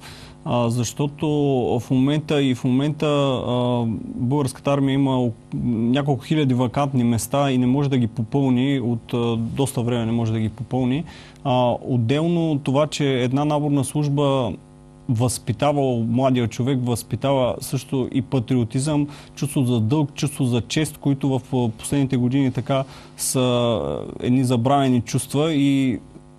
защото в момента и в момента българската армия има няколко хиляди вакантни места и не може да ги попълни, от доста време не може да ги попълни. Отделно това, че една наборна служба възпитава младия човек, възпитава също и патриотизъм, чувство за дълг, чувство за чест, които в последните години така са едни забравени чувства, и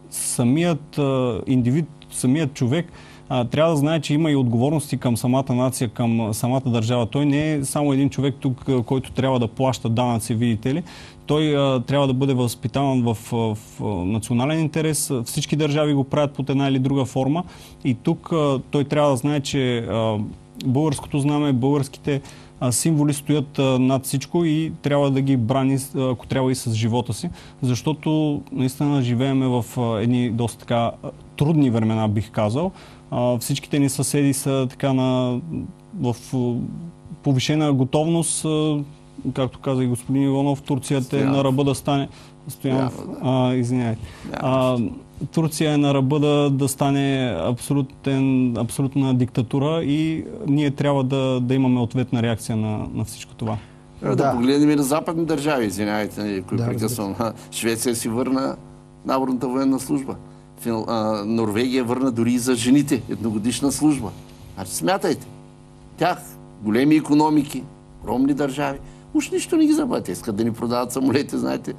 самият индивид, самият човек трябва да знае, че има и отговорности към самата нация, към самата държава. Той не е само един човек тук, който трябва да плаща данъци, видите ли. Той а, трябва да бъде възпитаван в, в, в национален интерес. Всички държави го правят под една или друга форма. И тук а, той трябва да знае, че а, българското знаме, българските а, символи стоят а, над всичко и трябва да ги брани, ако трябва, и с живота си. Защото наистина живееме в а, едни доста така трудни времена, бих казал. А, всичките ни съседи са така на, в а, повишена готовност. А, както каза и господин Иванов, Турция е на ръба да стане... Стоянов, а, извиняйте. А, Турция е на ръба да, да стане абсолютен, абсолютна диктатура и ние трябва да, да имаме ответна реакция на, на всичко това. Да, да погледнем и на западни държави, извинявайте, кои да, прекъсвам. Швеция си върна наборната военна служба. Фин... А, Норвегия върна дори и за жените едногодишна служба. Значи смятайте, тях големи икономики, огромни държави, уж нищо не ги забавят. Искат да ни продават самолети, знаете,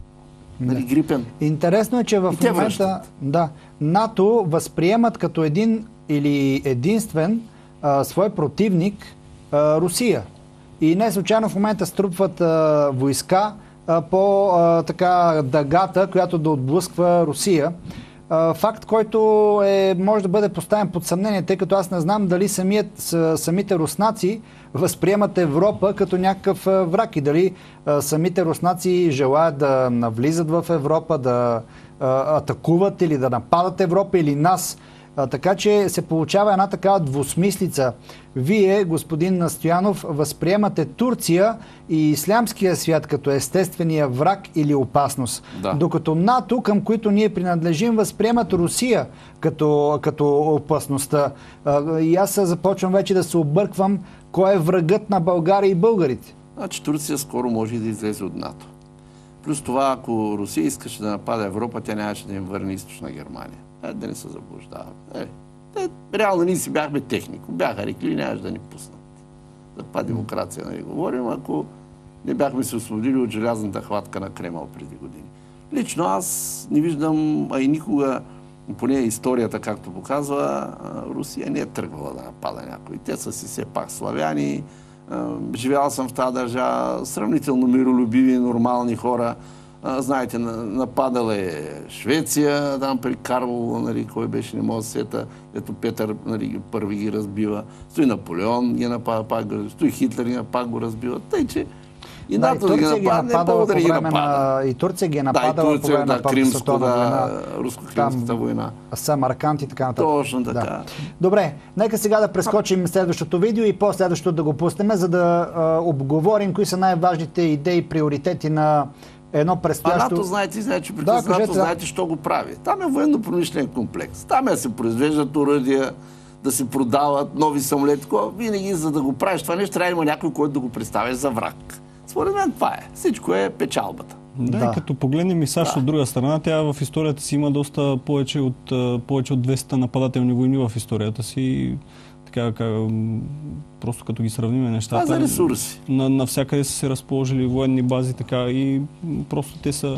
нали, да. Грипен. Интересно е, че в момента да, НАТО възприемат като един или единствен а, свой противник а, Русия. И не случайно в момента струпват а, войска а, по а, така дъгата, която да отблъсква Русия. А, факт, който е, може да бъде поставен под съмнение, тъй като аз не знам дали самият, самите руснаци възприемат Европа като някакъв враг и дали а, самите руснаци желаят да навлизат в Европа, да а, атакуват или да нападат Европа или нас. А, така че се получава една такава двусмислица. Вие, господин Стоянов, възприемате Турция и ислямския свят като естествения враг или опасност. Да. Докато НАТО, към които ние принадлежим, възприемат Русия като, като опасността. А, и аз започвам вече да се обърквам кой е врагът на България и българите. Значи Турция скоро може да излезе от НАТО. Плюс това, ако Русия искаше да напада Европа, тя нямаше да им върне източна Германия. Е, да не се заблуждават. Е, е, реално ние си бяхме технико. Бяха рекли, нямаше да ни пуснат. За каква демокрация нали говорим, ако не бяхме се освободили от желязната хватка на Кремъл преди години. Лично аз не виждам, а и никога, поне историята, както показва, Русия не е тръгвала да напада някой. Те са си все пак славяни. Живял съм в тази държава, сравнително миролюбиви, нормални хора. Знаете, нападал е Швеция, там при Карло, нали, кой беше, не мога да сета, ето Петър нали, първи ги разбива. Стои Наполеон ги напада, пак го стои Хитлер ги пак го разбива. Тъй, че и да, НАТО да ги напада, не по време на... И Турция ги е нападала по време на Първата световна война. Руско-кримската война. Самарканд и така нататък. Точно така. Да. Добре, нека сега да прескочим следващото видео и по-следващото да го пуснем, за да а, обговорим кои са най-важните идеи и приоритети на едно предстоящо... А НАТО, знаете, знаете, че преди да, НАТО, знаете, що го прави. Там е военно-промишлен комплекс. Там е да се произвеждат оръдия, да се продават нови самолети. Винаги, за да го правиш това нещо, трябва да има някой, който да го представя за враг. Според мен това е. Всичко е печалбата. Да, да. И като погледнем и САЩ да. От друга страна, тя в историята си има доста повече от, повече от двеста нападателни войни в историята си. Така, как, просто като ги сравним нещата. А за ресурси. На, навсякъде са се разположили военни бази, така и просто те са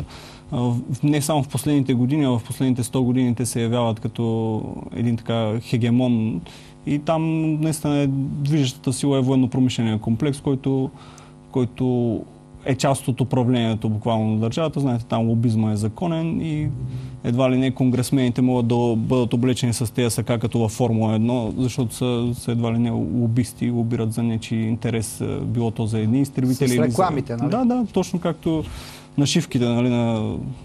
не само в последните години, а в последните сто години те се явяват като един така хегемон. И там наистина е движещата сила е военно-промишления комплекс, който, който е част от управлението буквално на държавата. Знаете, там лобизма е законен и едва ли не конгресмените могат да бъдат облечени с тези сака като във Формула едно, защото са, са едва ли не лобисти и лобират за нечи интерес, било то за едни изтребители. С рекламите, нали? Да, да, точно както нашивките, нали, на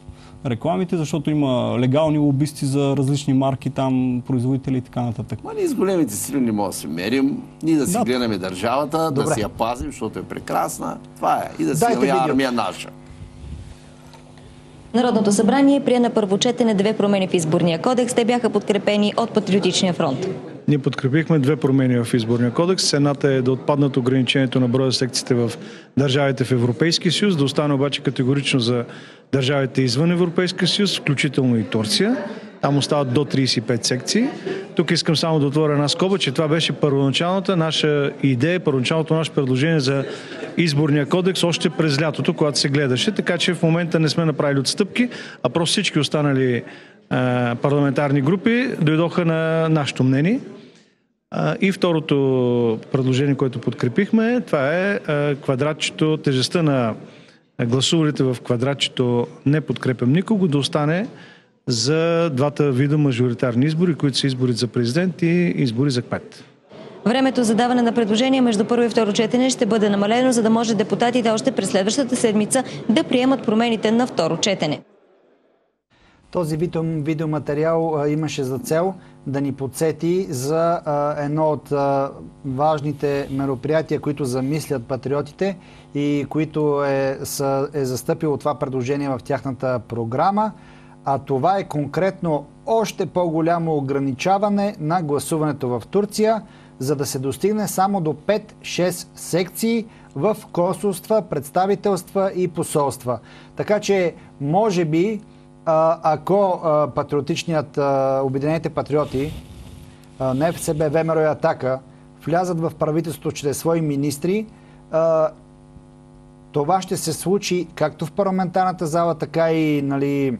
рекламите, защото има легални лобисти за различни марки, там производители и така нататък. Ма ние с големите сили не можем да се мерим, ние да си Да. гледаме държавата, Добре. да си я пазим, защото е прекрасна. Това е. И да си Дайте имаме видео. армия наша. Народното събрание прие на първо четене две промени в изборния кодекс. Те бяха подкрепени от Патриотичния фронт. Ние подкрепихме две промени в изборния кодекс. Едната е да отпаднат ограничението на броя секциите в държавите в Европейския съюз, да остане обаче категорично за държавите извън Европейския съюз, включително и Турция. Там остават до тридесет и пет секции. Тук искам само да отворя една скоба, че това беше първоначалната наша идея, първоначалното наше предложение за изборния кодекс още през лятото, когато се гледаше. Така че в момента не сме направили отстъпки, а просто всички останали е, парламентарни групи дойдоха на нашето мнение. Е, и второто предложение, което подкрепихме, това е, е квадратчето, тежестта на гласувалите в квадратчето "не подкрепям никого" да остане за двата вида мажоритарни избори, които са избори за президент и избори за кмет. Времето за даване на предложения между първо и второ четене ще бъде намалено, за да може депутатите още през следващата седмица да приемат промените на второ четене. Този видео, видеоматериал а, имаше за цел да ни подсети за а, едно от а, важните мероприятия, които замислят патриотите и които е, са, е застъпило това предложение в тяхната програма. А това е конкретно още по-голямо ограничаване на гласуването в Турция, за да се достигне само до пет-шест секции в консулства, представителства и посолства. Така че, може би, ако патриотичният, Обединените патриоти, НФСБ, ВМРО и Атака влязат в правителството чрез свои министри, това ще се случи както в парламентарната зала, така и, нали,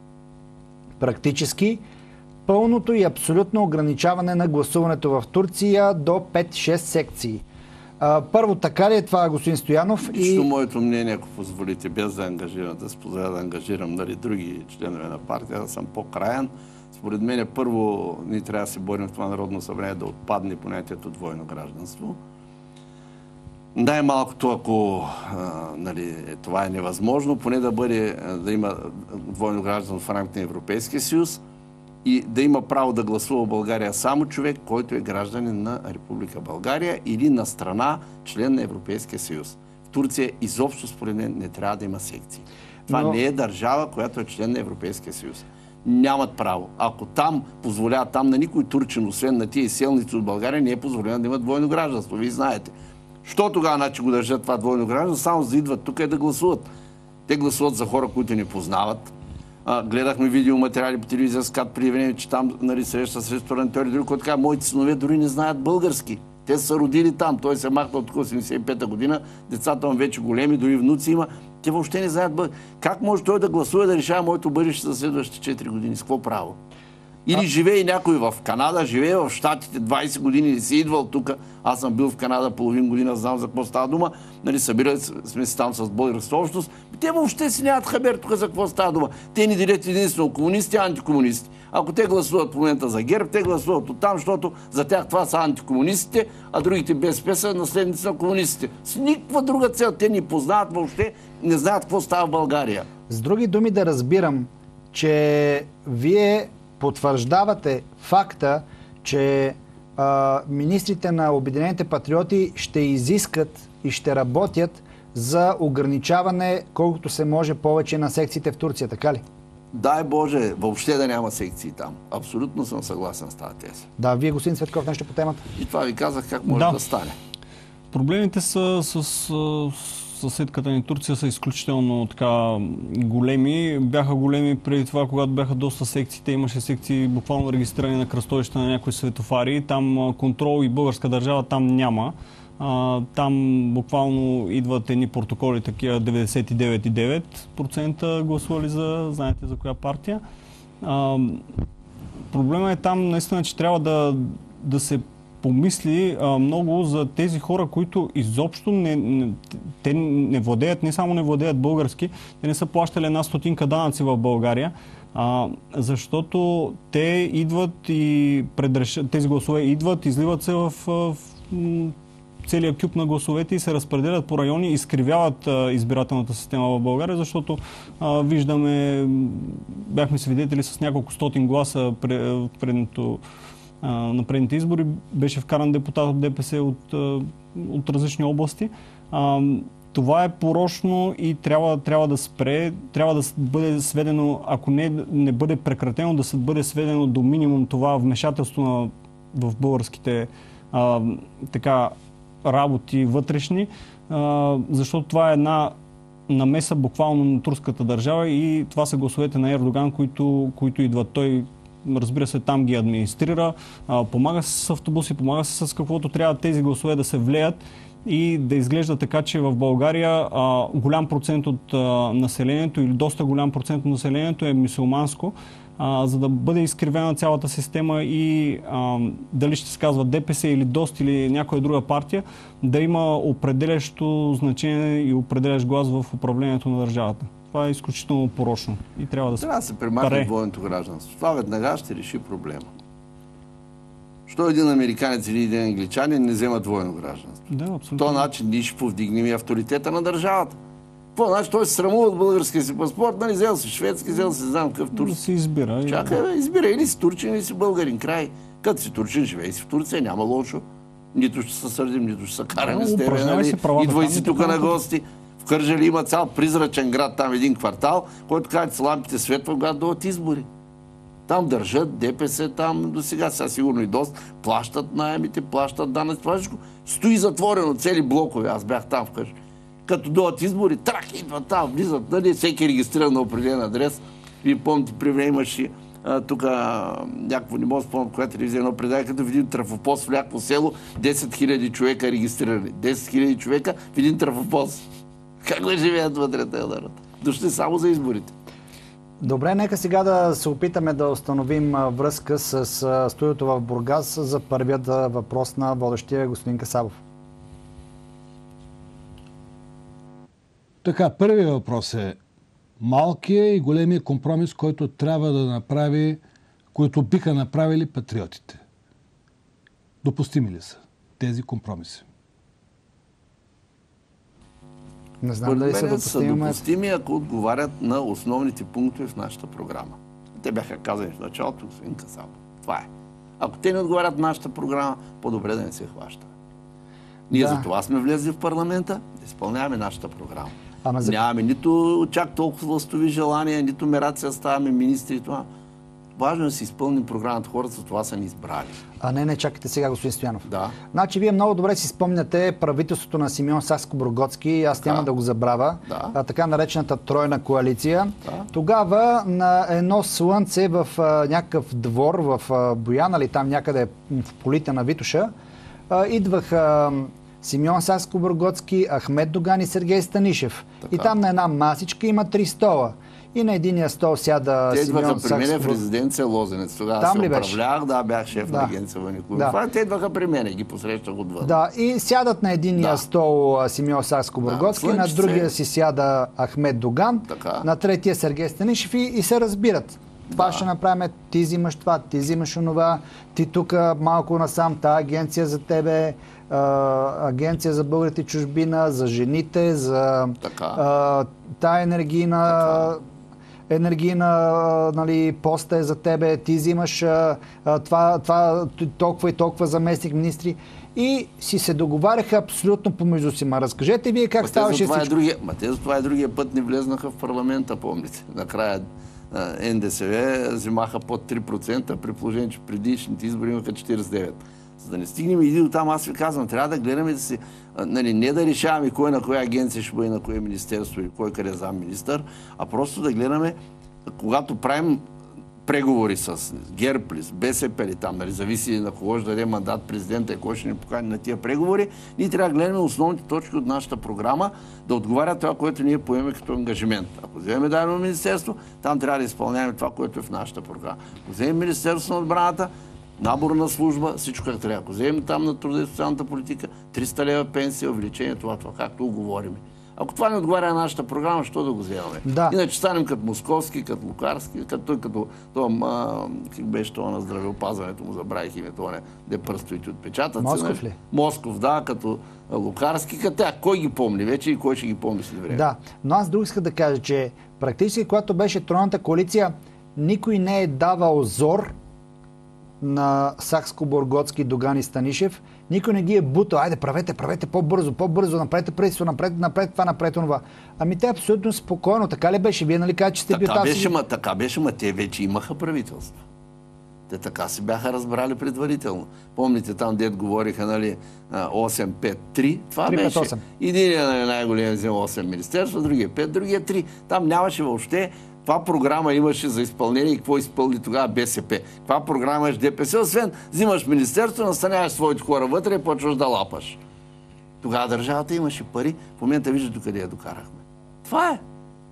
практически пълното и абсолютно ограничаване на гласуването в Турция до пет-шест секции. А, първо, така ли е това, господин Стоянов? Лично И... моето мнение, ако позволите, без да ангажирам, да се позволя да ангажирам, нали, други членове на партия, да съм по-краен. Според мен, първо, ние трябва да се борим в това Народно събрание да отпадне понятието двойно гражданство. Най-малкото, ако а, нали, това е невъзможно, поне да бъде, да има двойно гражданство в рамките на Европейския съюз и да има право да гласува в България само човек, който е гражданин на Република България или на страна, член на Европейския съюз. В Турция изобщо, според мен, не трябва да има секции. Това Но... не е държава, която е член на Европейския съюз. Нямат право. Ако там позволяват, там на никой турчин, освен на тия селници от България, не е позволено да имат двойно гражданство. Вие знаете. Що тогава, значи, го държат това двойно гражданство? Само за да идват тук и да гласуват. Те гласуват за хора, които не познават. А, гледахме видеоматериали по телевизия с Кат преди време, че там, нали, среща с ресторантьори, други, които така, моите синове дори не знаят български. Те са родили там. Той се махна от осемдесет и пета година. Децата му вече големи, дори внуци има. Те въобще не знаят български. Как може той да гласува, да решава моето бъдеще за следващите четири години? С какво право? Или а... живее някой в Канада, живее в Щатите двайсет години, не си идвал тук. Аз съм бил в Канада половин година, знам за какво става дума. Нали, събират сме си там с българската общност. Те въобще си нямат хабер тук за какво става дума. Те ни делят единствено комунисти, антикомунисти. Ако те гласуват в момента за ГЕРБ, те гласуват оттам, защото за тях това са антикомунистите, а другите БСП са наследници на комунистите. С никаква друга цел. Те ни познават въобще, не знаят какво става в България. С други думи да разбирам, че вие потвърждавате факта, че а, министрите на Обединените патриоти ще изискат и ще работят за ограничаване колкото се може повече на секциите в Турция, така ли? Дай Боже, въобще да няма секции там. Абсолютно съм съгласен с тази теза. Да, вие, господин Цветков, нещо по темата? И това ви казах как може да, да стане. Проблемите са с, с съседката ни Турция са изключително така големи. Бяха големи преди това, когато бяха доста секциите. Имаше секции буквално регистрирани на кръстовища на някои светофари. Там контрол и българска държава там няма. А, там буквално идват едни протоколи, такива деветдесет и девет цяло и девет процента гласували за, знаете за коя партия. А, проблема е там наистина, че трябва да, да се помисли а, много за тези хора, които изобщо не, не, те не владеят, не само не владеят български, те не са плащали една стотинка данъци в България, а, защото те идват и предрешат, тези гласове идват, изливат се в, в целия кюп на гласовете и се разпределят по райони, изкривяват а, избирателната система в България, защото а, виждаме, бяхме свидетели с няколко стотин гласа в предното, а, на предните избори. Беше вкаран депутат от ДПС от, а, от различни области. А, Това е порочно и трябва, трябва да спре, трябва да бъде сведено, ако не, не бъде прекратено, да се бъде сведено до минимум това вмешателство на, в българските а, така, работи вътрешни, а, защото това е една намеса буквално на турската държава и това са гласовете на Ердоган, които, които идват. Той, разбира се, там ги администрира, а, помага се с автобуси, помага се с каквото трябва тези гласове да се влеят и да изглежда така, че в България а, голям процент от а, населението или доста голям процент от населението е мюсюлманско, а, за да бъде изкривена цялата система и а, дали ще се казва ДПС или ДОСТ или някоя друга партия, да има определящо значение и определящ глас в управлението на държавата. Това е изключително порочно и трябва да се Трябва да се премахне двойното гражданство. Това веднага ще реши проблема. Що един американец или един англичанин не взема двойно гражданство? Да, абсолютно. В този начин ние ще повдигнем и авторитета на държавата. По начин той се срамува от българския си паспорт, нали, взел си шведски, взел си знам какъв турски. Да си избира. Чакай, да. избира или си турчин, или си българин. Край. Като си турчин, живей си в Турция, няма лошо. Нито ще се сърдим, нито ще се караме с тебе, нали? Идвай си тук на гости. В Кърджали има цял призрачен град, там един квартал, който казва, че лампите светват, когато дойдат избори. Там държат ДПС, там до сега, сега сигурно и доста, плащат наемите, плащат данъци, това всичко. Стои затворено, цели блокове, аз бях там вкъщи. Като дойдат избори, трак, идват там, влизат, нали, всеки регистриран на определен адрес. Вие помните, при време имаше тук някакво, не мога да спомня, която телевизия, едно предание, като в един трафопост в някакво село, десет хиляди човека регистрирани. десет хиляди човека в един трафопост. Как да живеят вътре тези народ? Дошли само за изборите. Добре, нека сега да се опитаме да установим връзка с студиото в Бургас за първият въпрос на водещия господин Касабов. Така, първият въпрос е малкият и големия компромис, който трябва да направи, които биха направили патриотите. Допустими ли са тези компромиси? Не знам дали са допустими. са допустими, ако отговарят на основните пунктове в нашата програма. Те бяха казани в началото, господин Касабов. Това е. Ако те не отговарят на нашата програма, по-добре да не се хваща. Ние да. за това сме влезли в парламента, да изпълняваме нашата програма. Ама за... Нямаме нито чак толкова властови желания, нито мерация ставаме министри и това. Важно е да си изпълним програмата, хората за това са ни избрали. А не, не, чакайте сега, господин Стоянов. Да. Значи, вие много добре си спомняте правителството на Симеон Сакскобургготски, аз няма да, да го забравя, да. а, така наречената тройна коалиция. Да. Тогава на едно слънце в а, някакъв двор в а, Бояна, или там някъде в полите на Витоша, а, идваха Симеон Сакскобургготски, Ахмед Доган и Сергей Станишев. Така. И там на една масичка има три стола. И на единия стол сяда те Симеон Сакскобургготски. Те идваха при мен в резиденция Лозенец. Тогава се управлявах, да, бях шеф да. на агенция Ваников. Да. Те идваха при мен и ги посрещах отвън. Да, и сядат на единия да. стол Симеон Сакскобургготски, да, на другия си сяда Ахмед Доган, така. на третия Сергей Станишев и, и се разбират. Това да. ще направим, ти взимаш това, ти взимаш онова, ти тук малко насам, та агенция за тебе, а, агенция за българите чужбина, за жените, за а, та енергийна... Така. енергийна, нали, поста е за тебе, ти взимаш а, това, това толкова и толкова заместник министри и си се договаряха абсолютно помежду си. Ма разкажете вие как ставаше всичко. Е другия, ма те за това и другия път не влезнаха в парламента, помните. Накрая Н Д С В взимаха под три процента, при положение, че предишните избори имаха четиридесет и девет. За да не стигнем и до там, аз ви казвам, трябва да гледаме да си, нали, не да решаваме кой на коя агенция ще бъде, на кое министерство или кой къде замминистър, а просто да гледаме, когато правим преговори с ГЕРБ ли, с Б С П ли там, нали, зависи на кого ще даде мандат президента и кой ще ни покани на тия преговори, ние трябва да гледаме основните точки от нашата програма, да отговарят това, което ние поемем като ангажимент. Ако вземем дадено министерство, там трябва да изпълняваме това, което е в нашата програма. Ако вземем Министерството на отбраната, набор на служба, всичко как трябва. Ако вземем там на труда и социалната политика, триста лева пенсия, увеличение, това, това, както го говорим. Ако това не отговаря на нашата програма, що да го вземаме? Да. Иначе станем като Московски, като Лукарски, като, като това, как беше това на здравеопазването, му забравих името, не, де пръстовите отпечатъци. Москов ли? Москов, да, като Лукарски, като тя. Кой ги помни вече и кой ще ги помни след време? Да, но аз друг иска да кажа, че практически, когато беше тройната коалиция, никой не е давал зор на Сакскобургготски, Доган и Станишев. Никой не ги е бутал. Айде, правете, правете по-бързо, по-бързо, направете правителство, направете, направете това, направете това. Ами те абсолютно спокойно. Така ли беше? Вие нали кажа, че сте били така тази... беше, ма, така беше, ма те вече имаха правителство. Те така се бяха разбрали предварително. Помните там, дед говориха, нали, осем пет три, това беше. Единият е най-големия взел осем министерства, другия пет, другия три. Там нямаше въобще каква програма имаше за изпълнение и какво изпълни тогава БСП. Каква програма имаш ДПС, освен взимаш министерство, настаняваш своите хора вътре и почваш да лапаш. Тогава държавата имаше пари, в момента виждате къде я докарахме. Това е.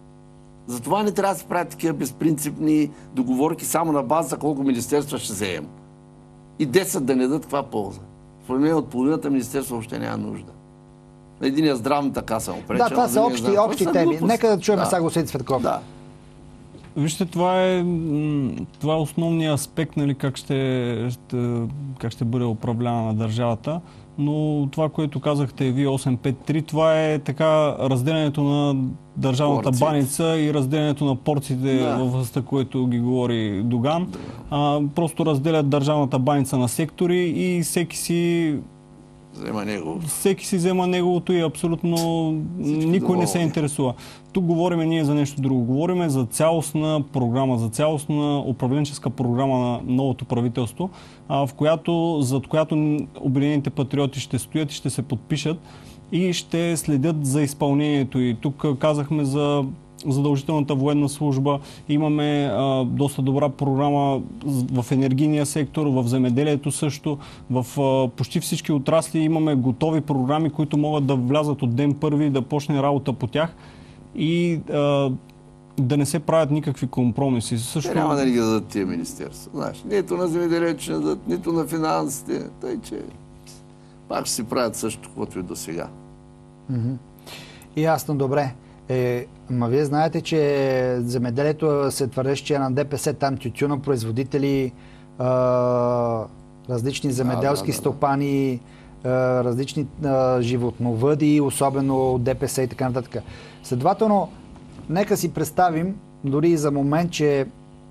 Затова не трябва да се правят такива безпринципни договорки само на база колко министерства ще вземем. И десет да не дадат каква полза. Според мен от половината министерство въобще няма нужда. На единия здравната каса му преча. Да, това са общи, здравната... общи теми. Глупост. Нека да чуем да. сега господин Цветков. Да. Вижте, това е, това е основният аспект, нали, как, ще, ще, как ще бъде управлявана на държавата. Но това, което казахте и вие осем пет три, това е така разделянето на държавната Порцията. баница и разделянето на порциите да. във властта, което ги говори Доган. Да. А, просто разделят държавната баница на сектори и всеки си взема неговото. Всеки си взема неговото и абсолютно всички никой доволни. Не се интересува. Тук говорим ние за нещо друго. Говорим за цялостна програма, за цялостна управленческа програма на новото правителство, а, в която, зад която Обединените патриоти ще стоят и ще се подпишат и ще следят за изпълнението. И тук казахме за задължителната военна служба. Имаме а, доста добра програма в енергийния сектор, в земеделието също. В а, почти всички отрасли имаме готови програми, които могат да влязат от ден първи и да почне работа по тях и а, да не се правят никакви компромиси. Също... Няма да ни ги дадат тия министерства. Знаеш, нито на земеделието ще дадат, нито на финансите. Тъй, че пак ще си правят също, каквото и до сега. Mm-hmm. Ясно, добре. Е, ма вие знаете, че земеделието се твърдеше, че е на ДПС, там тютюнопроизводители, а, различни земеделски да, да, да. стопани, а, различни а, животновъди, особено ДПС и така нататък. Следователно, нека си представим дори и за момент, че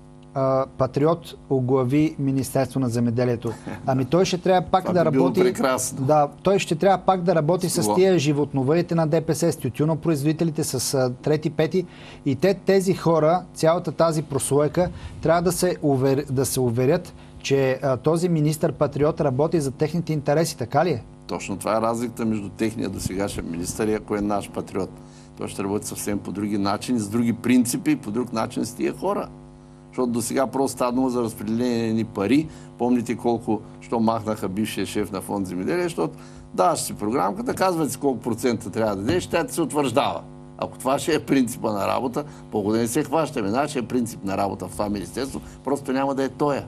а, Патриот оглави Министерство на земеделието. Ами той ще трябва пак това да би работи... прекрасно. Да, той ще трябва пак да работи с тия животновъдите на ДПС, с тютюнопроизводителите, с а, трети, пети. И те, тези хора, цялата тази прослойка, трябва да се, увер... да се уверят, че а, този министър Патриот работи за техните интереси. Така ли е? Точно това е разликата между техния досегашен министър и ако е наш патриот. Той ще работи съвсем по други начини, с други принципи, по друг начин с тия хора. Защото до сега просто става дума за разпределение ни пари. Помните колко, що махнаха бившия шеф на фонд земеделие, защото даваш си програмката, казвате си колко процента трябва да дадеш, тя се утвърждава. Ако това ще е принципа на работа, по-го да не се хващаме. Нашия принцип на работа в това министерство просто няма да е тоя.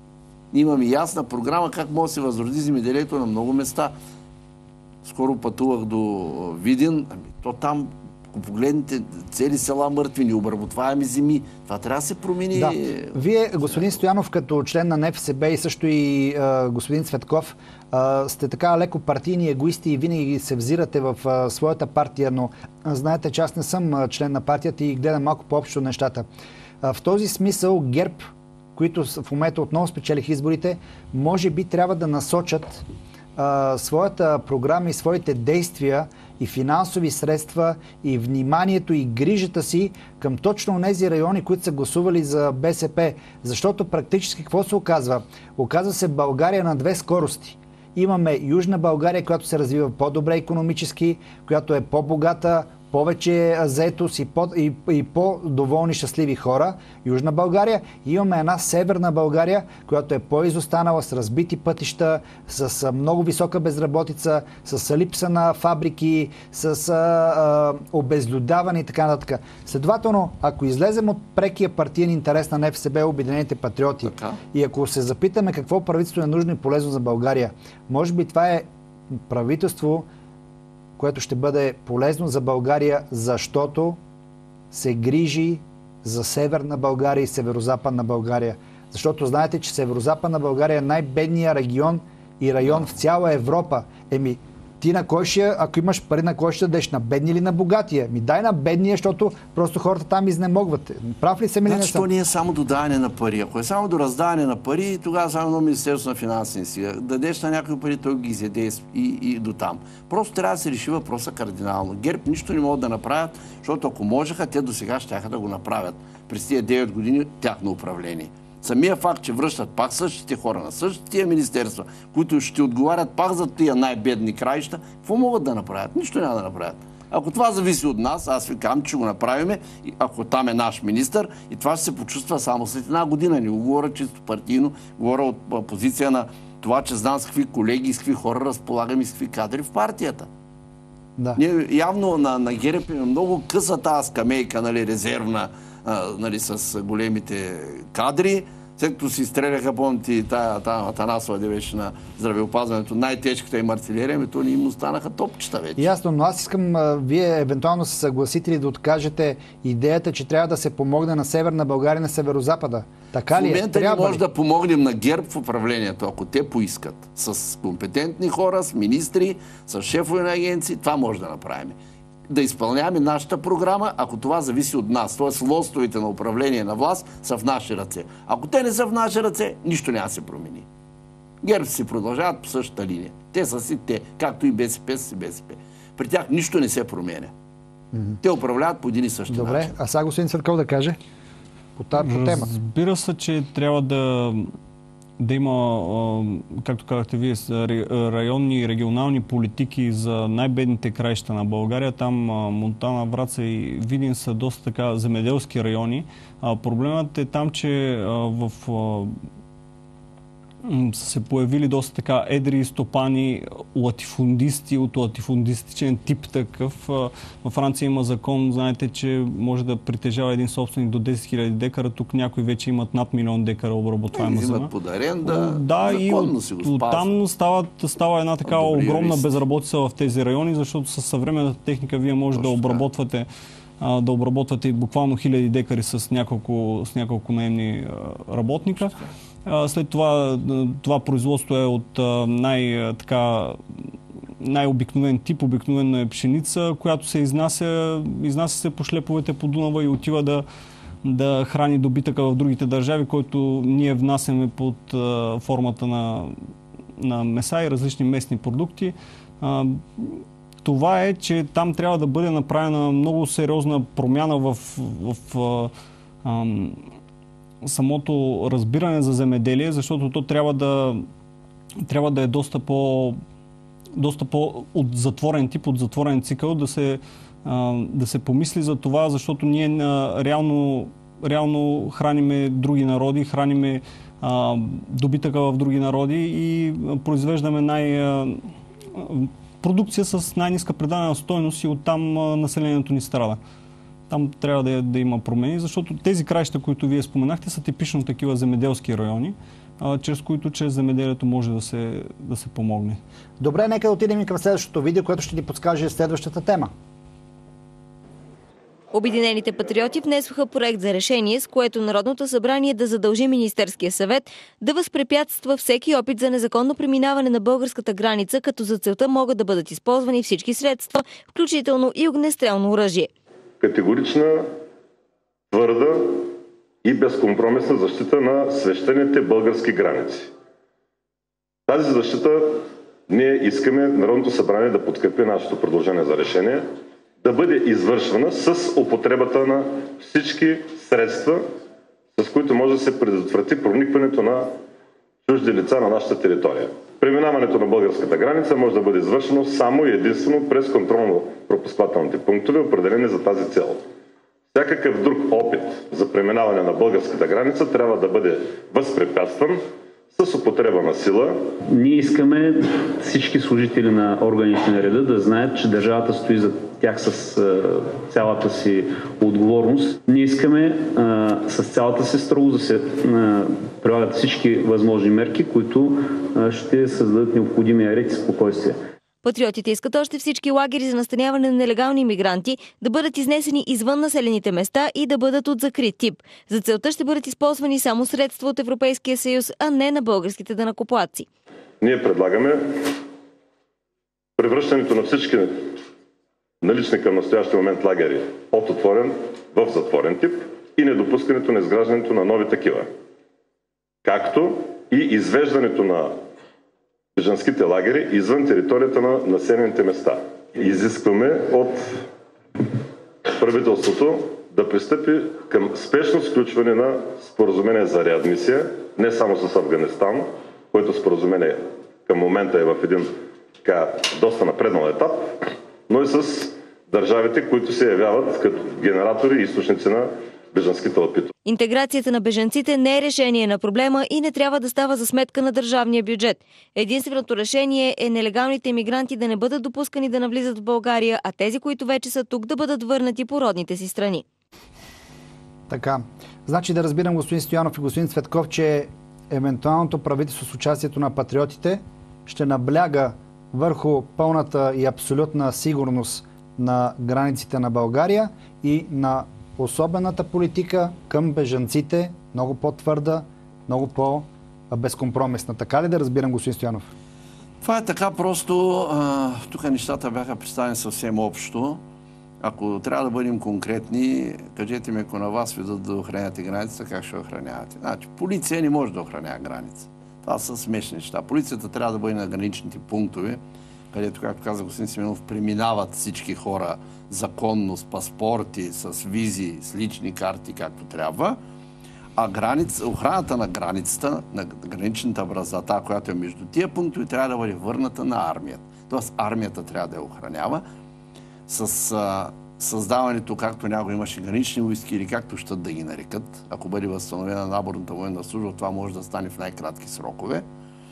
Имаме ясна програма как може да се възроди земеделието на много места. Скоро пътувах до Видин, ами то там, ако погледнете, цели села мъртви, необработваеми земи, това трябва да се промени. Да. Вие, господин Стоянов, като член на НФСБ и също и а, господин Цветков, а, сте така леко партийни егоисти и винаги се взирате в а, своята партия, но а, знаете, че аз не съм а, член на партията и гледам малко по-общо нещата. А, в този смисъл ГЕРБ, които в момента отново спечелих изборите, може би трябва да насочат а, своята програма и своите действия и финансови средства, и вниманието, и грижата си към точно тези райони, които са гласували за БСП. Защото практически какво се оказва? Оказва се България на две скорости. Имаме Южна България, която се развива по-добре икономически, която е по-богата, повече заетост и, по, и, и по-доволни, щастливи хора. Южна България. И имаме една Северна България, която е по-изостанала, с разбити пътища, с много висока безработица, с липса на фабрики, с а, а, обезлюдаване и така нататък. Следователно, ако излезем от прекия партиен интерес на НФСБ, Обединените патриоти, така, и ако се запитаме какво правителство е нужно и полезно за България, може би това е правителство, което ще бъде полезно за България, защото се грижи за Северна България и Северозападна България. Защото знаете, че Северозападна България е най-бедният регион и район в цяла Европа. Еми, ти на кой ще, ако имаш пари, на кой ще дадеш? На бедни или на богатия? Ми дай на бедния, защото просто хората там изнемогват. Прав ли съм или не Значи съм? то не е само до даване на пари. Ако е само до раздаване на пари, тогава само на Министерство на финансите си. Дадеш на някои пари, той ги изяде и, и до там. Просто трябва да се реши въпроса кардинално. ГЕРБ нищо не могат да направят, защото ако можеха, те до сега щяха да го направят. През тия девет години тяхно управление. Самия факт, че връщат пак същите хора на същите министерства, които ще отговарят пак за тия най-бедни краища, какво могат да направят? Нищо няма да направят. Ако това зависи от нас, аз ви казвам, че го направиме, ако там е наш министър, и това ще се почувства само след една година. Не го говоря чисто партийно, говоря от позиция на това, че знам с какви колеги, с какви хора разполагам и с какви кадри в партията. Да. Ние явно на, на ГЕРБ е много къса тази скамейка, нали, резервна, а, нали, с големите кадри. След като си стреляха, помните, тая, тая Атанасова, де беше на здравеопазването, най-тежката им артилерия, ами то не им останаха топчета вече. Ясно, но аз искам а, вие евентуално се съгласите ли да откажете идеята, че трябва да се помогне на Северна България и на Северозапада. Така ли е? В момента Трябва не може ли? да помогнем на ГЕРБ в управлението, ако те поискат. С компетентни хора, с министри, с шефове на агенции, това може да направим. Да изпълняваме нашата програма, ако това зависи от нас. Т.е. лостовете на управление на власт са в наши ръце. Ако те не са в наши ръце, нищо няма да се промени. ГЕРБ си продължават по същата линия. Те са си те, както и БСП са си БСП. При тях нищо не се променя. Mm-hmm. Те управляват по един и същи Добре, начин. а сега господин Цветков да каже по тази тема. Разбира се, че трябва да да има, както казахте вие, районни и регионални политики за най-бедните краища на България. Там Монтана, Враца и Видин са доста така земеделски райони. Проблемът е там, че в са се появили доста така едри стопани, латифундисти от латифундистичен тип такъв. Във Франция има закон, знаете, че може да притежава един собственик до десет хиляди декара. Тук някои вече имат над милион декара обработваема зема. Взимат под аренда, да, и от, си го спазват. там става, става една така огромна безработица в тези райони, защото със съвременната техника вие може да обработвате да обработвате буквално хиляди декари с няколко, с няколко наемни работника. След това, това производство е от най, така, най-обикновен тип, обикновена е пшеница, която се изнася, изнася се по шлеповете по Дунава и отива да, да храни добитъка в другите държави, който ние внасяме под а, формата на, на меса и различни местни продукти. А, това е, че там трябва да бъде направена много сериозна промяна в, в, в а, самото разбиране за земеделие, защото то трябва да, трябва да е доста по, доста по от затворен тип, от затворен цикъл, да се, а, да се помисли за това, защото ние а, реално, реално храниме други народи, храниме а, добитъка в други народи и произвеждаме най- а, продукция с най-ниска предадена стойност и оттам а, населението ни страда. Там трябва да, да има промени, защото тези краища, които вие споменахте, са типично такива земеделски райони, а, чрез които чрез земеделието може да се, да се помогне. Добре, нека да отидем и към следващото видео, което ще ни подскаже следващата тема. Обединените патриоти внесоха проект за решение, с което Народното събрание да задължи Министерския съвет да възпрепятства всеки опит за незаконно преминаване на българската граница, като за целта могат да бъдат използвани всички средства, включително и огнестрелно оръжие. Категорична, твърда и безкомпромисна защита на свещените български граници. Тази защита ние искаме Народното събрание да подкрепи нашето предложение за решение, да бъде извършвана с употребата на всички средства, с които може да се предотврати проникването на чужди лица на нашата територия. Преминаването на българската граница може да бъде извършено само и единствено през контролно-пропускателните пунктове, определени за тази цел. Всякакъв друг опит за преминаване на българската граница трябва да бъде възпрепятстван с употреба на сила. Ние искаме всички служители на органите на реда да знаят, че държавата стои за тях с а, цялата си отговорност. Ние искаме а, с цялата си строго да се а, прилагат всички възможни мерки, които а, ще създадат необходимия ред и спокойствие. Патриотите искат още всички лагери за настаняване на нелегални мигранти да бъдат изнесени извън населените места и да бъдат от закрит тип. За целта ще бъдат използвани само средства от Европейския съюз, а не на българските данъкоплатци. Ние предлагаме превръщането на всички налични към настоящия момент лагери от отворен в затворен тип и недопускането на изграждането на нови такива. Както и извеждането на бежанските лагери извън територията на населените места. Изискваме от правителството да пристъпи към спешно сключване на споразумение за реадмисия, не само с Афганистан, което споразумение към момента е в един така, доста напреднал етап, но и с държавите, които се явяват като генератори и източници на бежанските опити. Интеграцията на бежанците не е решение на проблема и не трябва да става за сметка на държавния бюджет. Единственото решение е нелегалните имигранти да не бъдат допускани да навлизат в България, а тези, които вече са тук, да бъдат върнати по родните си страни. Така. Значи да разбирам, господин Стоянов и господин Цветков, че евентуалното правителство с участието на патриотите ще набляга върху пълната и абсолютна сигурност на границите на България и на особената политика към бежанците, много по-твърда, много по-безкомпромисна. Така ли да разбирам, господин Стоянов? Това е така просто. Тук нещата бяха представени съвсем общо. Ако трябва да бъдем конкретни, кажете ми, ако на вас ви да охраняте границата, как ще охранявате? Значи, полиция не може да охранява граница. Това са смешни неща. Полицията трябва да бъде на граничните пунктове, където, както каза господин Симеонов, преминават всички хора законно, с паспорти, с визи, с лични карти, както трябва. А граница, охраната на границата, на граничната врата, която е между тия пунктове, трябва да бъде върната на армията. Тоест армията трябва да я охранява. С а, създаването, както някой имаше гранични войски или както щат да ги нарекат, ако бъде възстановена наборната военна служба, това може да стане в най-кратки срокове.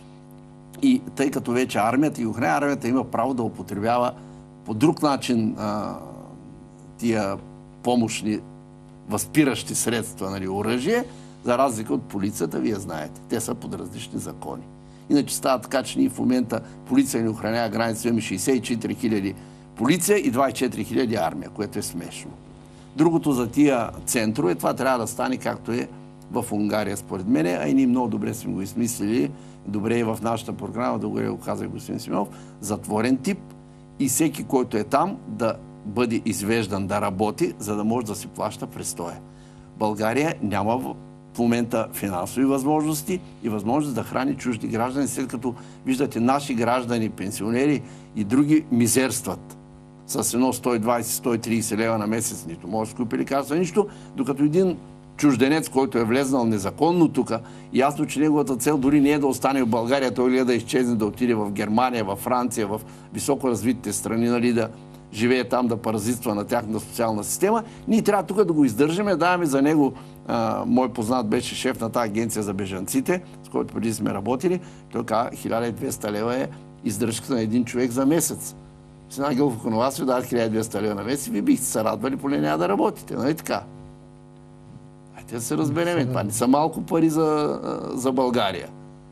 И тъй като вече армията и охраня, армията има право да употребява по друг начин а, тия помощни възпиращи средства, нали, оръжие, за разлика от полицията, вие знаете. Те са под различни закони. Иначе става така, че ние в момента полиция ни охранява граница, имаме шейсет и четири хиляди полиция и двадесет и четири хиляди армия, което е смешно. Другото за тия центрове, това трябва да стане както е в Унгария, според мен, а и ние много добре сме го измислили, добре е в нашата програма, да го каза господин Симеонов, затворен тип и всеки, който е там, да бъде извеждан да работи, за да може да си плаща престоя. България няма в момента финансови възможности и възможност да храни чужди граждани, след като виждате наши граждани, пенсионери и други мизерстват с едно сто и двадесет - сто и тридесет лева на месец, нито може да купи лекарства, нищо, докато един чужденец, който е влезнал незаконно тук, ясно, че неговата цел дори не е да остане в България, той ли е да изчезне, да отиде в Германия, в Франция, в високо развитите страни, нали, да живее там, да паразитства на тяхната социална система. Ние трябва тук да го издържаме, даваме за него. А, мой познат беше шеф на тази агенция за бежанците, с който преди сме работили. Той каза, хиляда и двеста лева е издръжката на един човек за месец. С една Гълфоконова ви дадат хиляда и двеста лева на месец и ви бихте се радвали, поне няма да работите. Нали така? Хайде да се разбереме. Това не са малко пари за, за България.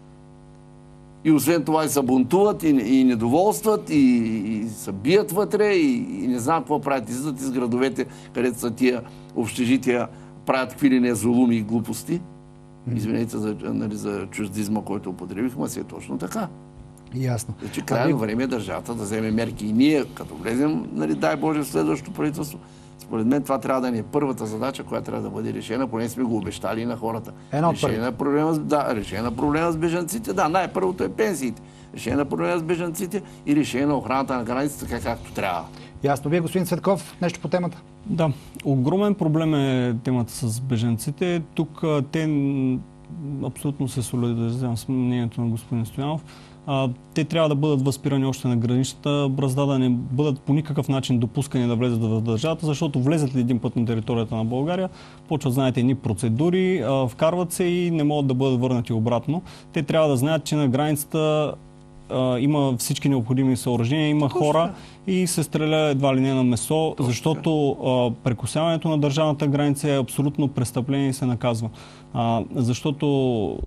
И освен това и се бунтуват, и, и недоволстват, и, и се бият вътре, и, и не знам какво правят. Излизат из градовете, където са тия общежития, правят какви ли не зулуми и глупости. Извинете за, нали, за чуждизма, който употребихме, а си е точно така. Ясно. Значи крайно време е държавата да вземе мерки. И ние, като влезем, нали, дай Боже, в следващото правителство, според мен това трябва да ни е първата задача, която трябва да бъде решена, поне сме го обещали и на хората. Едно решение на проблема, да, решение на проблема с бежанците. Да, най-първото е пенсиите. Решение на проблема с бежанците и решение на охраната на границата, така както трябва. Ясно. Вие, господин Цветков, нещо по темата? Да, огромен проблем е темата с бежанците. Тук те абсолютно се солидаризирам с мнението на господин Стоянов. А, те трябва да бъдат възпирани още на граничната бразда, да не бъдат по никакъв начин допускани да влезат в държавата, защото влезат ли един път на територията на България, почват, знаете, едни процедури, а, вкарват се и не могат да бъдат върнати обратно. Те трябва да знаят, че на границата а, има всички необходими съоръжения, има хора и се стреля едва ли не на месо, защото а, прекосяването на държавната граница е абсолютно престъпление и се наказва. А, защото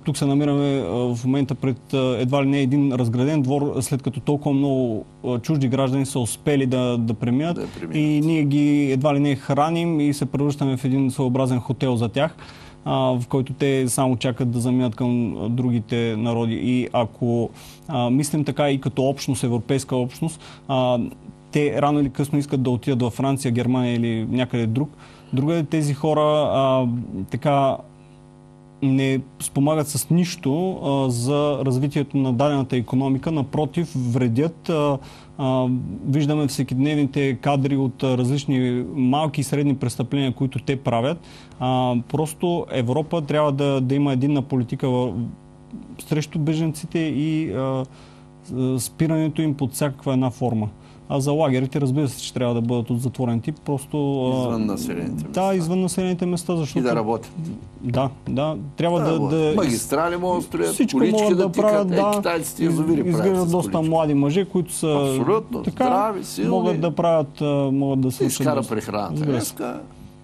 тук се намираме в момента пред едва ли не един разграден двор, след като толкова много чужди граждани са успели да, да преминат, да преминат и ние ги едва ли не храним и се превръщаме в един своеобразен хотел за тях, в който те само чакат да заминат към другите народи. И ако а, мислим така и като общност, европейска общност, а, те рано или късно искат да отидат във Франция, Германия или някъде друг. Другаде тези хора а, така не спомагат с нищо а, за развитието на дадената икономика. Напротив, вредят. А, а, виждаме всекидневните кадри от а, различни малки и средни престъпления, които те правят. А, просто Европа трябва да, да има единна политика в, срещу бежанците и а, спирането им под всякаква една форма. А за лагерите, разбира се, че трябва да бъдат от затворен тип. Просто... Извън населените места. Да, извън населените места, защото... И да работят. Да, да. Трябва да... да, да... Магистрали могат да строят, всичко колички могат да, да правят, тикат. да. Е, китайците язовири правят. Изглеждат доста колички. Млади мъже, които са... Абсолютно. Така, здрави, силни. Могат да правят, могат да се учат. Изкара прехраната.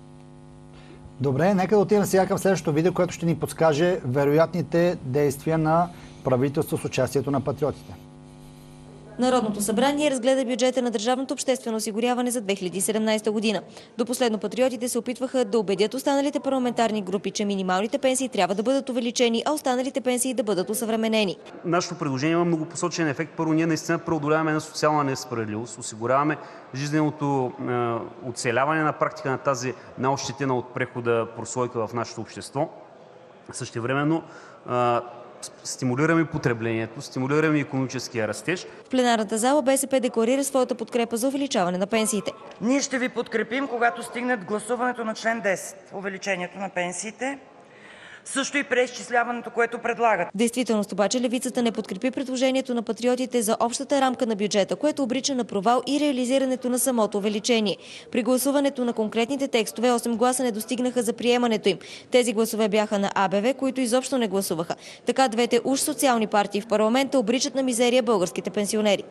Добре, нека да отидем сега към следващото видео, което ще ни подскаже вероятните действия на правителство с участието на патриотите. Народното събрание разгледа бюджета на държавното обществено осигуряване за две хиляди и седемнадесета година. До последно патриотите се опитваха да убедят останалите парламентарни групи, че минималните пенсии трябва да бъдат увеличени, а останалите пенсии да бъдат осъвременени. Нашето предложение има многопосочен ефект. Първо, ние наистина преодоляваме една социална несправедливост, осигуряваме жизненото е, оцеляване на практика на тази най-ощетена от прехода прослойка в нашето общество. Същевременно е, стимулираме потреблението, стимулираме икономическия растеж. В пленарната зала БСП декларира своята подкрепа за увеличаване на пенсиите. Ние ще ви подкрепим, когато стигнат гласуването на член десет, увеличението на пенсиите, също и преизчисляването, което предлагат. В действителност обаче левицата не подкрепи предложението на патриотите за общата рамка на бюджета, което обрича на провал и реализирането на самото увеличение. При гласуването на конкретните текстове осем гласа не достигнаха за приемането им. Тези гласове бяха на АБВ, които изобщо не гласуваха. Така двете уж социални партии в парламента обричат на мизерия българските пенсионери.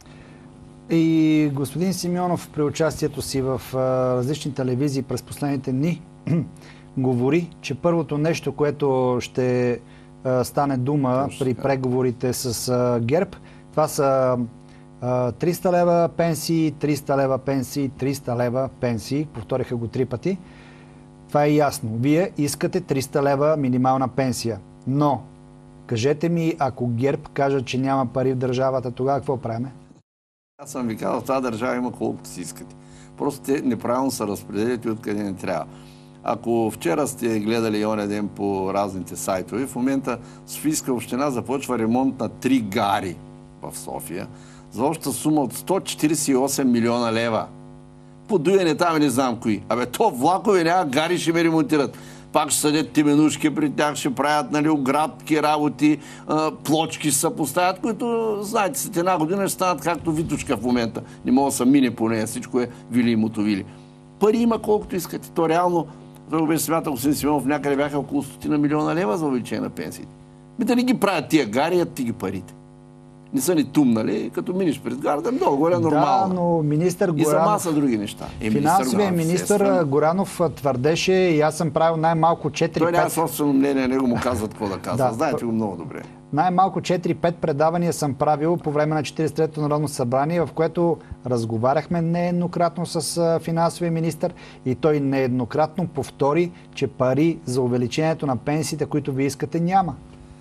И господин Симеонов при участието си в различни телевизии през последните дни говори, че първото нещо, което ще а, стане дума Точно, при преговорите с а, ГЕРБ, това са а, триста лева пенсии, триста лева пенсии, триста лева пенсии. Повториха го три пъти. Това е ясно. Вие искате триста лева минимална пенсия. Но, кажете ми, ако ГЕРБ кажа, че няма пари в държавата, тогава какво правим? Аз съм ви казал, в тази държава има колкото си искате. Просто те неправилно са разпределят откъде не трябва. Ако вчера сте гледали оня ден по разните сайтове, в момента Софийска община започва ремонт на три гари в София за обща сума от сто четиридесет и осем милиона лева. Подуяне там и не знам кои. Абе, то влакове няма, гари ще ме ремонтират. Пак ще съдят теменушки при тях, ще правят, нали, оградки, работи, а, плочки се поставят, които, знаете, след една година ще станат както Витушка в момента. Не мога да се мине по нея, всичко е вили и мотовили. Пари има колкото искате. То реално, той беше смятал, господин Симеонов, някъде бяха около стотина милиона лева за увеличение на пенсиите. Ми да не ги правят тия гари, а ти ги парите. Не са ни тумнали, като миниш през гарата, много горе нормално. Да, но министър Горанов... И за маса други неща. Е, финансовият министър Горанов, Горанов твърдеше, и аз съм правил най-малко четири пет... Той няма собствено мнение, него му казват какво да казва. Да, знаете го много добре. Най-малко четири-пет предавания съм правил по време на четиридесет и третото Народно събрание, в което разговаряхме нееднократно с финансовия министър и той нееднократно повтори, че пари за увеличението на пенсиите, които ви искате, няма.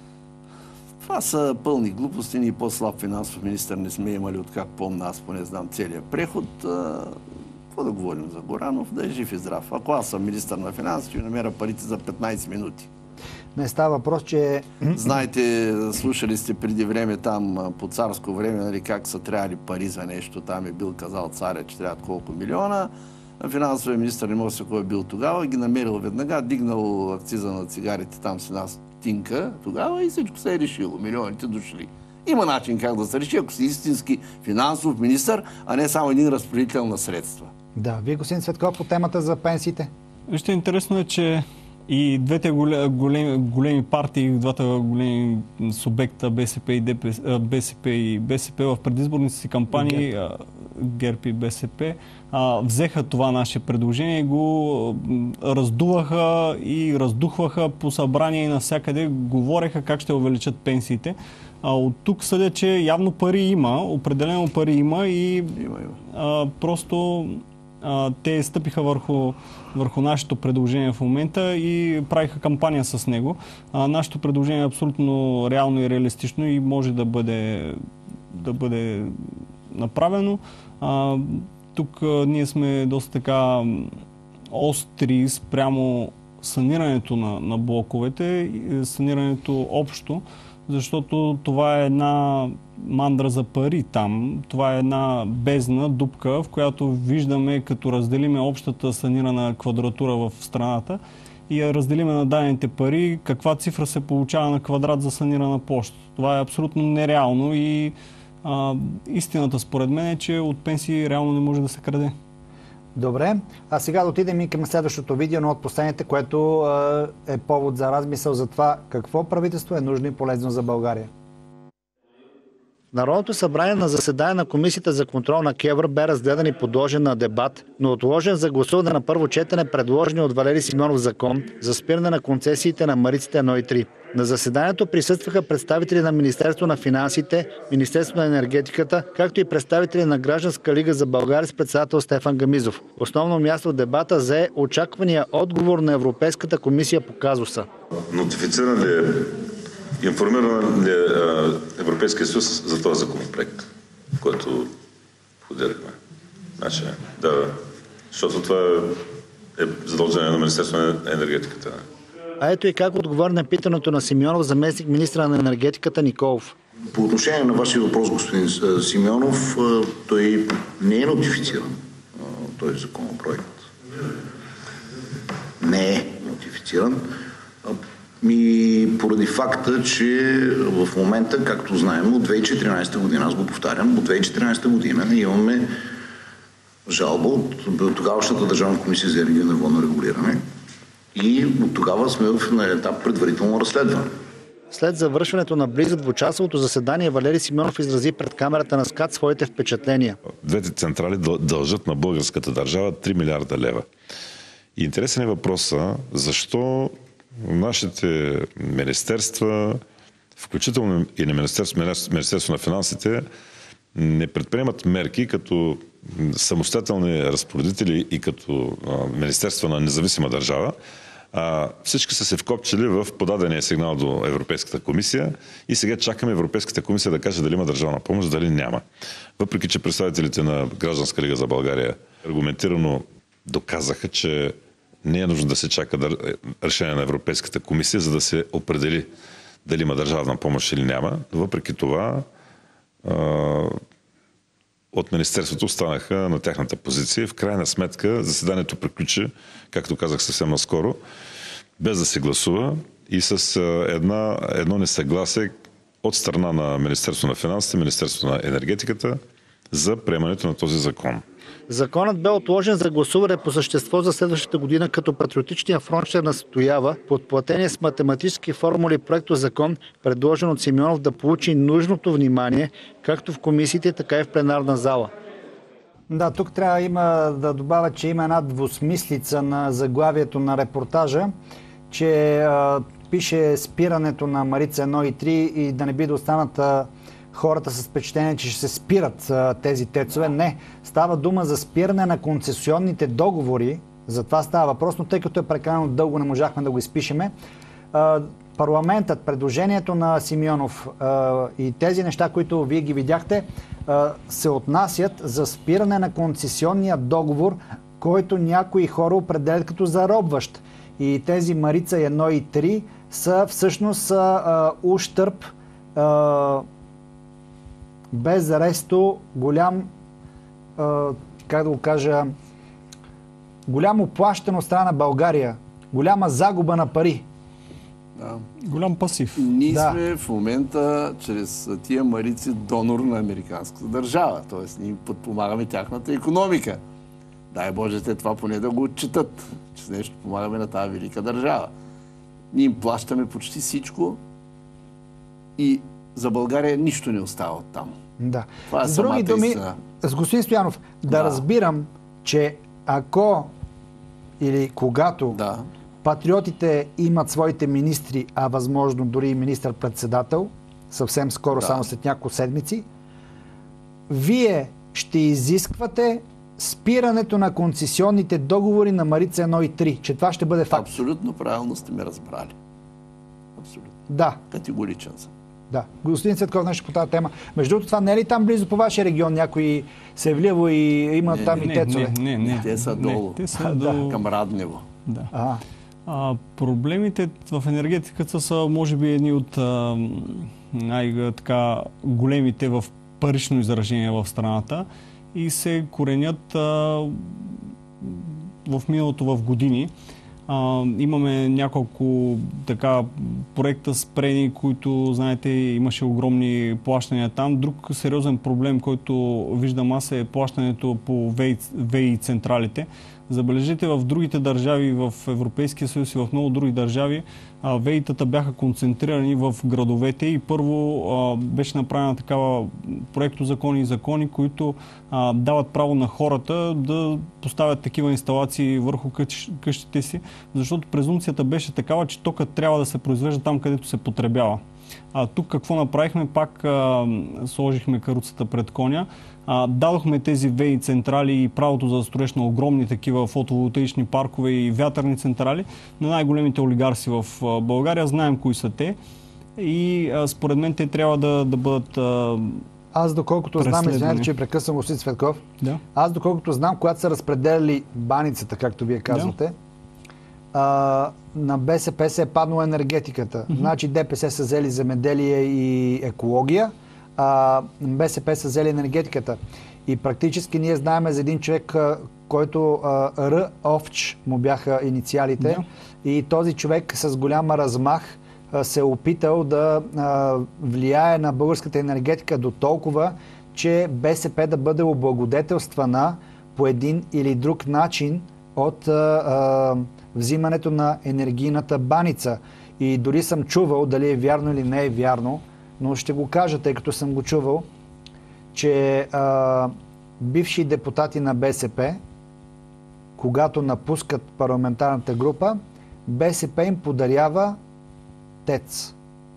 Това са пълни глупости. Ние по-слаб финансов министър не сме имали, откак помня, аз поне знам целият преход. Какво да говорим за Горанов? Да е жив и здрав. Ако аз съм министър на финансите, ще намеря парите за петнайсет минути. Не става въпрос, че... Знаете, слушали сте преди време там, по царско време, нали, как са трябвали пари за нещо. Там е бил казал царя, че трябват колко милиона. Финансовият министър не може да се кой е бил тогава. Ги намерил веднага, дигнал акциза на цигарите там с една стинка тогава и всичко се е решило. Милионите дошли. Има начин как да се реши, ако си истински финансов министър, а не само един разпределител на средства. Да, вие, господин Цветков, по темата за пенсиите. Вижте, интересно е, че и двете големи, големи партии, двата големи субекта БСП и, ДПС, БСП и БСП в предизборните си кампании ГЕРБ и БСП, а, взеха това наше предложение и го раздуваха и раздухваха по събрания и навсякъде говореха как ще увеличат пенсиите. А от тук съдя, че явно пари има, определено пари има и има, има. А, просто а, те стъпиха върху, върху нашето предложение в момента и правиха кампания с него. А, нашето предложение е абсолютно реално и реалистично и може да бъде, да бъде направено. А, тук а, ние сме доста така остри спрямо санирането на, на блоковете, санирането общо, защото това е една мандра за пари там. Това е една бездна, дупка, в която виждаме, като разделиме общата санирана квадратура в страната и я разделиме на дадените пари, каква цифра се получава на квадрат за санирана площ. Това е абсолютно нереално и а, истината според мен е, че от пенсии реално не може да се краде. Добре, а сега да отидем и към следващото видео, но от последните, което е повод за размисъл за това какво правителство е нужно и полезно за България. Народното събрание на заседание на Комисията за контрол на КЕВР бе разгледан и подложен на дебат, но отложен за гласуване на първо четене предложени от Валери Симеонов закон за спиране на концесиите на Мариците едно и три. На заседанието присъстваха представители на Министерство на финансите, Министерство на енергетиката, както и представители на Гражданска лига за България с председател Стефан Гамизов. Основно място в дебата зае очаквания отговор на Европейската комисия по казуса. Нотифициран ли е, информиран ли е Европейския съюз за този законопроект, който входирахме? Значи, да, защото това е задължение на Министерство на енергетиката. А ето и как отговори на питането на Симеонов, заместник министра на енергетиката Николов. По отношение на вашия въпрос, господин Симеонов, той не е нотифициран, този законопроект. Не е нотифициран. И поради факта, че в момента, както знаем, от две хиляди и четиринадесета година, аз го повтарям, от две хиляди и четиринадесета година имаме жалба от тогавашната Държавна комисия за енергийно и водно регулиране. И от тогава сме на етап предварително разследване. След завършването на близо двучасовото заседание, Валери Симеонов изрази пред камерата на СКАТ своите впечатления. Двете централи дължат на българската държава три милиарда лева. И интересен е въпроса, защо нашите министерства, включително и на Министерство, Министерство на финансите, не предприемат мерки като самостоятелни разпоредители и като Министерство на независима държава. А, всички са се вкопчили в подадения сигнал до Европейската комисия и сега чакаме Европейската комисия да каже дали има държавна помощ, дали няма. Въпреки че представителите на Гражданска лига за България аргументирано доказаха, че не е нужно да се чака решение на Европейската комисия, за да се определи дали има държавна помощ или няма. Но въпреки това от Министерството останаха на тяхната позиция. В крайна сметка заседанието приключи, както казах съвсем наскоро, без да се гласува и с една, едно несъгласие от страна на Министерство на финансите, Министерство на енергетиката за приемането на този закон. Законът бе отложен за гласуване по същество за следващата година, като Патриотичният фронт ще настоява подплатение с математически формули проектозакон, предложен от Симеонов, да получи нужното внимание, както в комисиите, така и в пленарна зала. Да, тук трябва има да добавя, че има една двусмислица на заглавието на репортажа, че а, пише спирането на Марица едно и три и да не би да останат а, хората с впечатление, че ще се спират а, тези тецове. Не, става дума за спиране на концесионните договори, за това става въпрос, но тъй като е прекалено дълго не можахме да го изпишеме. А, парламентът, предложението на Симеонов а, и тези неща, които вие ги видяхте, а, се отнасят за спиране на концесионния договор, който някои хора определят като заробващ. И тези Марица едно и три са всъщност а, ущърб, а, без ресто, голям, а, как да го кажа, голямо плащане от страна на България, голяма загуба на пари. Да. Голям пасив. Ние да. сме в момента чрез тия Марици донор на американската държава, т.е. ние подпомагаме тяхната икономика. Дай Боже, те това поне да го отчитат, че с нещо помагаме на тази велика държава. Ние им плащаме почти всичко и за България нищо не остава от там. Да. Това е с други думи, истина. с господин Стоянов, да, да разбирам, че ако или когато да. патриотите имат своите министри, а възможно дори и министър-председател, съвсем скоро, да. само след няколко седмици, вие ще изисквате спирането на концесионните договори на Марица едно и три, че това ще бъде факт. Абсолютно правилно сте ме разбрали. Абсолютно. Да. Категоричен съм. Да. Господин Цветков, нещо по тази тема. Между другото, това не е ли там близо по вашия регион някой Севлиево и има не, там не, и тецове? Не, не, не. Те са долу. Те са до... Към Раднево. Да. А. А, проблемите в енергетиката са, може би, едни от най-големите в парично изражение в страната и се коренят а, в миналото в години. А, имаме няколко така проекта спрени, които, знаете, имаше огромни плащания там. Друг сериозен проблем, който виждам аз, е плащането по ВЕИ централите. Забележите, в другите държави, в Европейския съюз и в много други държави, ВЕИ-тата бяха концентрирани в градовете и първо а, беше направена такава проектозакони и закони, които а, дават право на хората да поставят такива инсталации върху къщ, къщите си, защото презумпцията беше такава, че токът трябва да се произвежда там, където се потребява. А тук какво направихме? Пак а, сложихме каруцата пред коня. А, дадохме тези ВЕИ централи и правото за строеж на огромни такива фотоволтаични паркове и вятърни централи на най-големите олигарси в а, България. Знаем кои са те и а, според мен те трябва да, да бъдат а, Аз доколкото знам, извинете, че прекъсвам господин Цветков, да. аз доколкото знам, когато са разпределяли баницата, както вие казвате, да. а, на БСП се е паднала енергетиката. Mm-hmm. Значи ДПС са взели земеделие и екология, а БСП са взели енергетиката. И практически ние знаем за един човек, който Р. Овч му бяха инициалите. Yeah. И този човек с голяма размах се е опитал да влияе на българската енергетика до толкова, че БСП да бъде облагодетелствана по един или друг начин от а, взимането на енергийната баница. И дори съм чувал, дали е вярно или не е вярно, но ще го кажа, тъй като съм го чувал, че а, бивши депутати на БСП, когато напускат парламентарната група, БСП им подарява тец.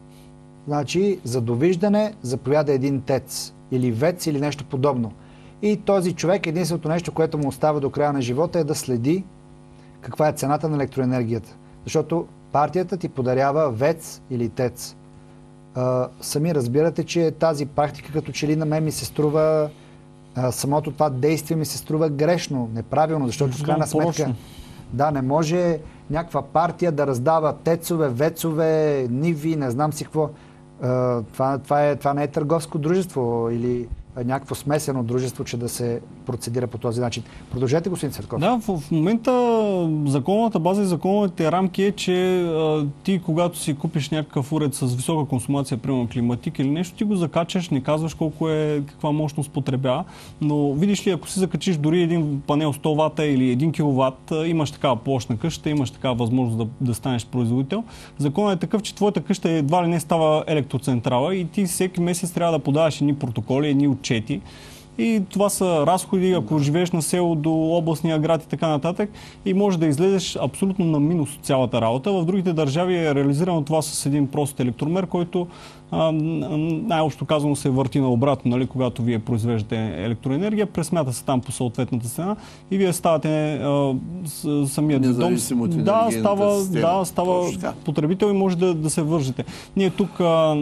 Значи, за довиждане заповяда един тец. Или вец, или нещо подобно. И този човек, единственото нещо, което му остава до края на живота, е да следи каква е цената на електроенергията. Защото партията ти подарява вец или тец. А, сами разбирате, че тази практика като че ли на мен ми се струва, а, самото това действие ми се струва грешно, неправилно, защото в крайна сметка да, не може някаква партия да раздава тецове, вецове, ниви, не знам си какво. А, това, това, е, това не е търговско дружество или някакво смесено дружество, че да се процедира по този начин. Продължете, господин Цветков. Да, в, в момента законовата база и законовите рамки е, че а, ти, когато си купиш някакъв уред с висока консумация, примерно климатик или нещо, ти го закачаш, не казваш колко е, каква мощност потребява, но видиш ли, ако си закачиш дори един панел сто вата или един киловат, имаш такава площ на къщата, имаш такава възможност да, да станеш производител. Законът е такъв, че твоята къща едва ли не става електроцентрала и ти всеки месец трябва да подаваш едни протоколи, едни отчети. И това са разходи, ако живееш на село до областния град и така нататък, и може да излезеш абсолютно на минус от цялата работа. В другите държави е реализирано това с един прост електромер, който а, най-общо казано се върти наобратно, нали, когато вие произвеждате електроенергия, пресмята се там по съответната цена и вие ставате а, с, самият дом. Да, става, да, става потребител и може да, да се вържете. Ние тук а,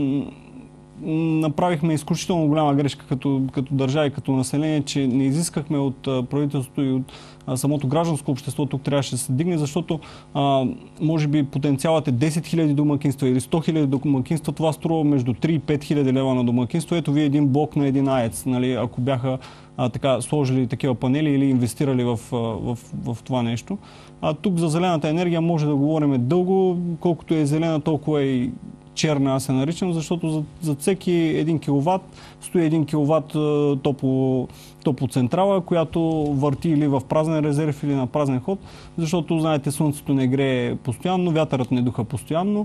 направихме изключително голяма грешка като, като държава и като население, че не изискахме от правителството и от а, самото гражданско общество, тук трябваше да се дигне, защото а, може би потенциалът е десет хиляди домакинства или сто хиляди домакинства, това струва между три и пет хиляди лева на домакинство. Ето ви един блок на един аец, нали, ако бяха а, така, сложили такива панели или инвестирали в, в, в, в това нещо. А тук за зелената енергия може да говорим дълго, колкото е зелена, толкова е и черна, аз се наричам, защото за, за всеки един киловат стои един киловат топло, топлоцентрала, която върти или в празен резерв, или на празен ход, защото, знаете, слънцето не грее постоянно, вятърът не духа постоянно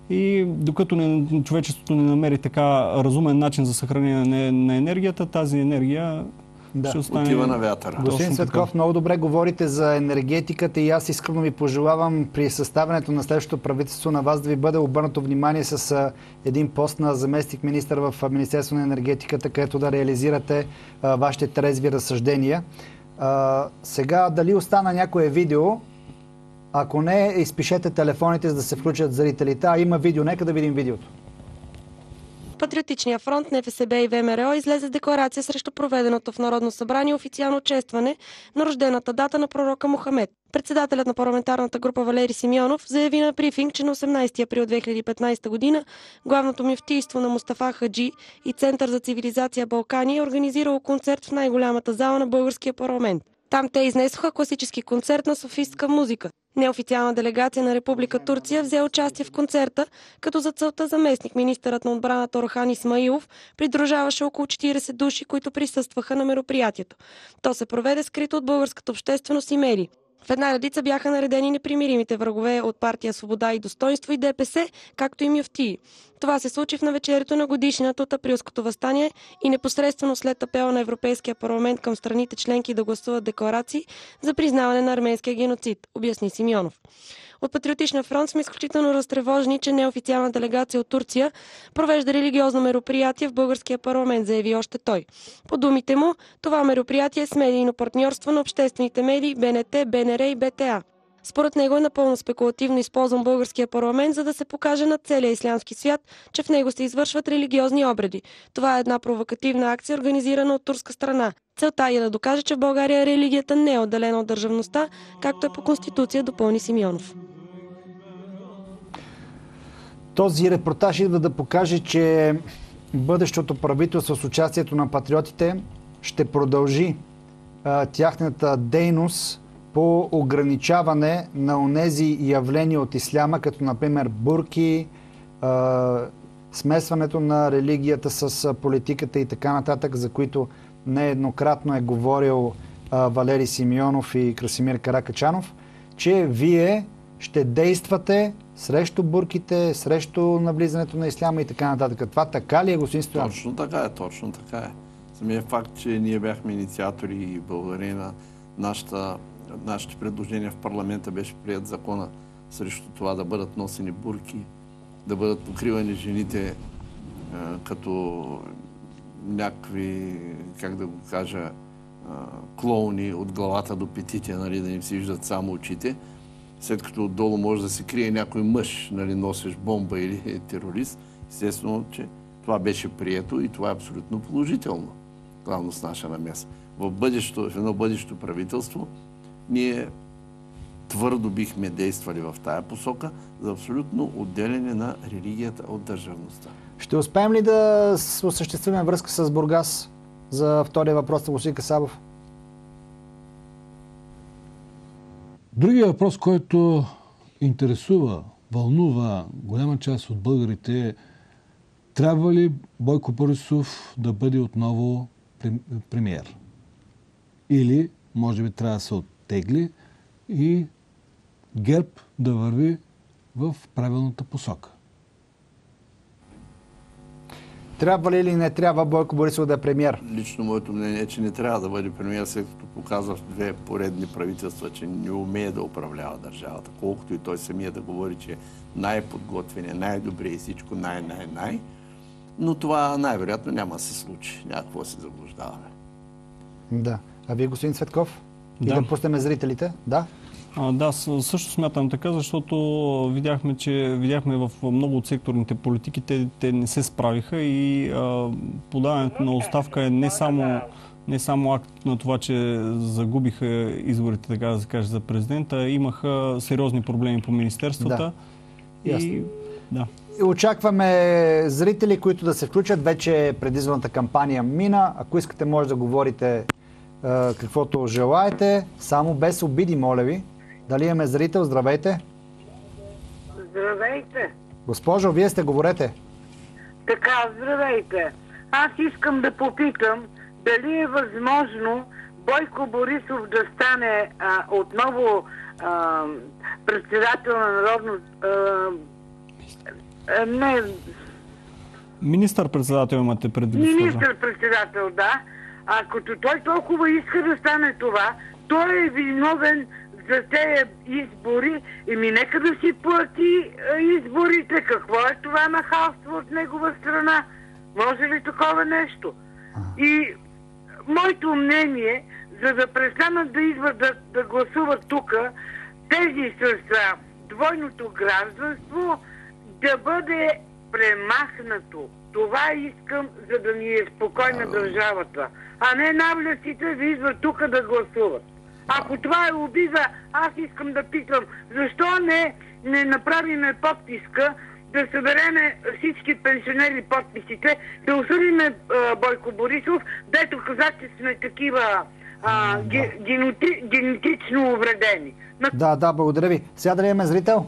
И докато не, човечеството не намери така разумен начин за съхранение на, на енергията, тази енергия да. ще остане... Отива на вятъра. Господин Цветков, много добре говорите за енергетиката и аз искрено ви пожелавам при съставянето на следващото правителство на вас да ви бъде обърнато внимание с един пост на заместник министър в Министерство на енергетиката, където да реализирате а, вашите трезви разсъждения. А, сега, дали остана някое видео? Ако не, изпишете телефоните, за да се включат зрителите. А има видео, нека да видим видеото. Патриотичния фронт, НФСБ и ВМРО излезе с декларация срещу проведеното в Народно събрание официално честване на рождената дата на пророка Мохамед. Председателят на парламентарната група Валери Симеонов заяви на брифинг, че на осемнайсети април две хиляди и петнайсета година главното мюфтийство на Мустафа Хаджи и Център за цивилизация Балкани е организирало концерт в най-голямата зала на българския парламент. Там те изнесоха класически концерт на софистка музика. Неофициална делегация на Република Турция взе участие в концерта, като за целта заместник министърът на отбраната Орхан Исмаилов придружаваше около четирийсет души, които присъстваха на мероприятието. То се проведе скрито от българската общественост и медии. В една редица бяха наредени непримиримите врагове от партия Свобода и достоинство и ДПС, както и мюфтии. Това се случи в навечерието на годишнината от априлското въстание и непосредствено след апела на Европейския парламент към страните членки да гласуват декларации за признаване на арменския геноцид, обясни Симеонов. От Патриотична фронт сме изключително разтревожени, че неофициална делегация от Турция провежда религиозно мероприятие в българския парламент, заяви още той. По думите му, това мероприятие е с медийно партньорство на обществените медии Б Н Т, Б Н Р и Б Т А. Според него е напълно спекулативно използван българския парламент, за да се покаже на целия ислямски свят, че в него се извършват религиозни обреди. Това е една провокативна акция, организирана от турска страна. Целта е да докаже, че в България религията не е отделена от държавността, както е по Конституция, допълни Симеонов. Този репортаж идва да покаже, че бъдещото правителство с участието на патриотите ще продължи а, тяхната дейност по ограничаване на онези явления от исляма, като например бурки, а, смесването на религията с политиката и така нататък, за които нееднократно е говорил а, Валери Симеонов и Красимир Каракачанов, че вие ще действате срещу бурките, срещу навлизането на исляма и така нататък. Това така ли е, господин Стоянов? Точно така е, точно така е. Самият факт, че ние бяхме инициатори и българи на нашата, нашите предложения в парламента, беше прият закона срещу това да бъдат носени бурки, да бъдат покривани жените е, като някакви, как да го кажа, е, клоуни от главата до петите, нали, да им се виждат само очите. След като отдолу може да се крие някой мъж, нали, носиш бомба или е терорист, естествено, че това беше прието и това е абсолютно положително, главно с наша намеса. В, бъдещо, в едно бъдещо правителство ние твърдо бихме действали в тая посока за абсолютно отделяне на религията от държавността. Ще успеем ли да осъществим връзка с Бургас за втория въпрос на господин Касабов? Другия въпрос, който интересува, вълнува голяма част от българите е: трябва ли Бойко Борисов да бъде отново премиер? Или може би трябва да се оттегли и ГЕРБ да върви в правилната посока? Трябва ли или не трябва Бойко Борисов да е премиер? Лично моето мнение е, че не трябва да бъде премиер, след като показва в две поредни правителства, че не умее да управлява държавата. Колкото и той самия да говори, че е най-подготвен, най-добре и всичко най-най-най. Но това най-вероятно няма да се случи. Някакво да се заблуждаваме. Да. А вие, господин Цветков? И Да. да пуснем зрителите? Да. А, да, също смятам така, защото видяхме, че видяхме в много от секторните политики, те, те не се справиха и а, подаването на оставка е не само, не само акт на това, че загубиха изборите, така да се каже, за президента, имаха сериозни проблеми по министерствата. Да. И, да. Очакваме зрители, които да се включат. Вече предизборната кампания мина. Ако искате, може да говорите е, каквото желаете. Само без обиди, моля ви. Дали имаме зрител? Здравейте. Здравейте. Госпожо, вие сте, говорете. Така, здравейте. Аз искам да попитам дали е възможно Бойко Борисов да стане а, отново а, председател на народно... А, А, не, Министър-председател имате предвид. министър-председател, да. А като той толкова иска да стане това, той е виновен за тези избори. Еми, нека да си плати а, изборите. Какво е това нахалство от негова страна? Може ли такова нещо? И моето мнение, за да престанат да идват да, да гласуват тук, тези с а, двойното гражданство да бъде премахнато. Това искам, за да ни е спокойна държавата. А не навляците да идват тук да гласуват. Ако това е обида, аз искам да питам, защо не, не направиме подписка, да събереме всички пенсионери подписите, да осъдиме Бойко Борисов, дето каза, че сме такива а, ге, геноти, генетично увредени. Да, да, благодаря ви. Сега дали имаме зрител?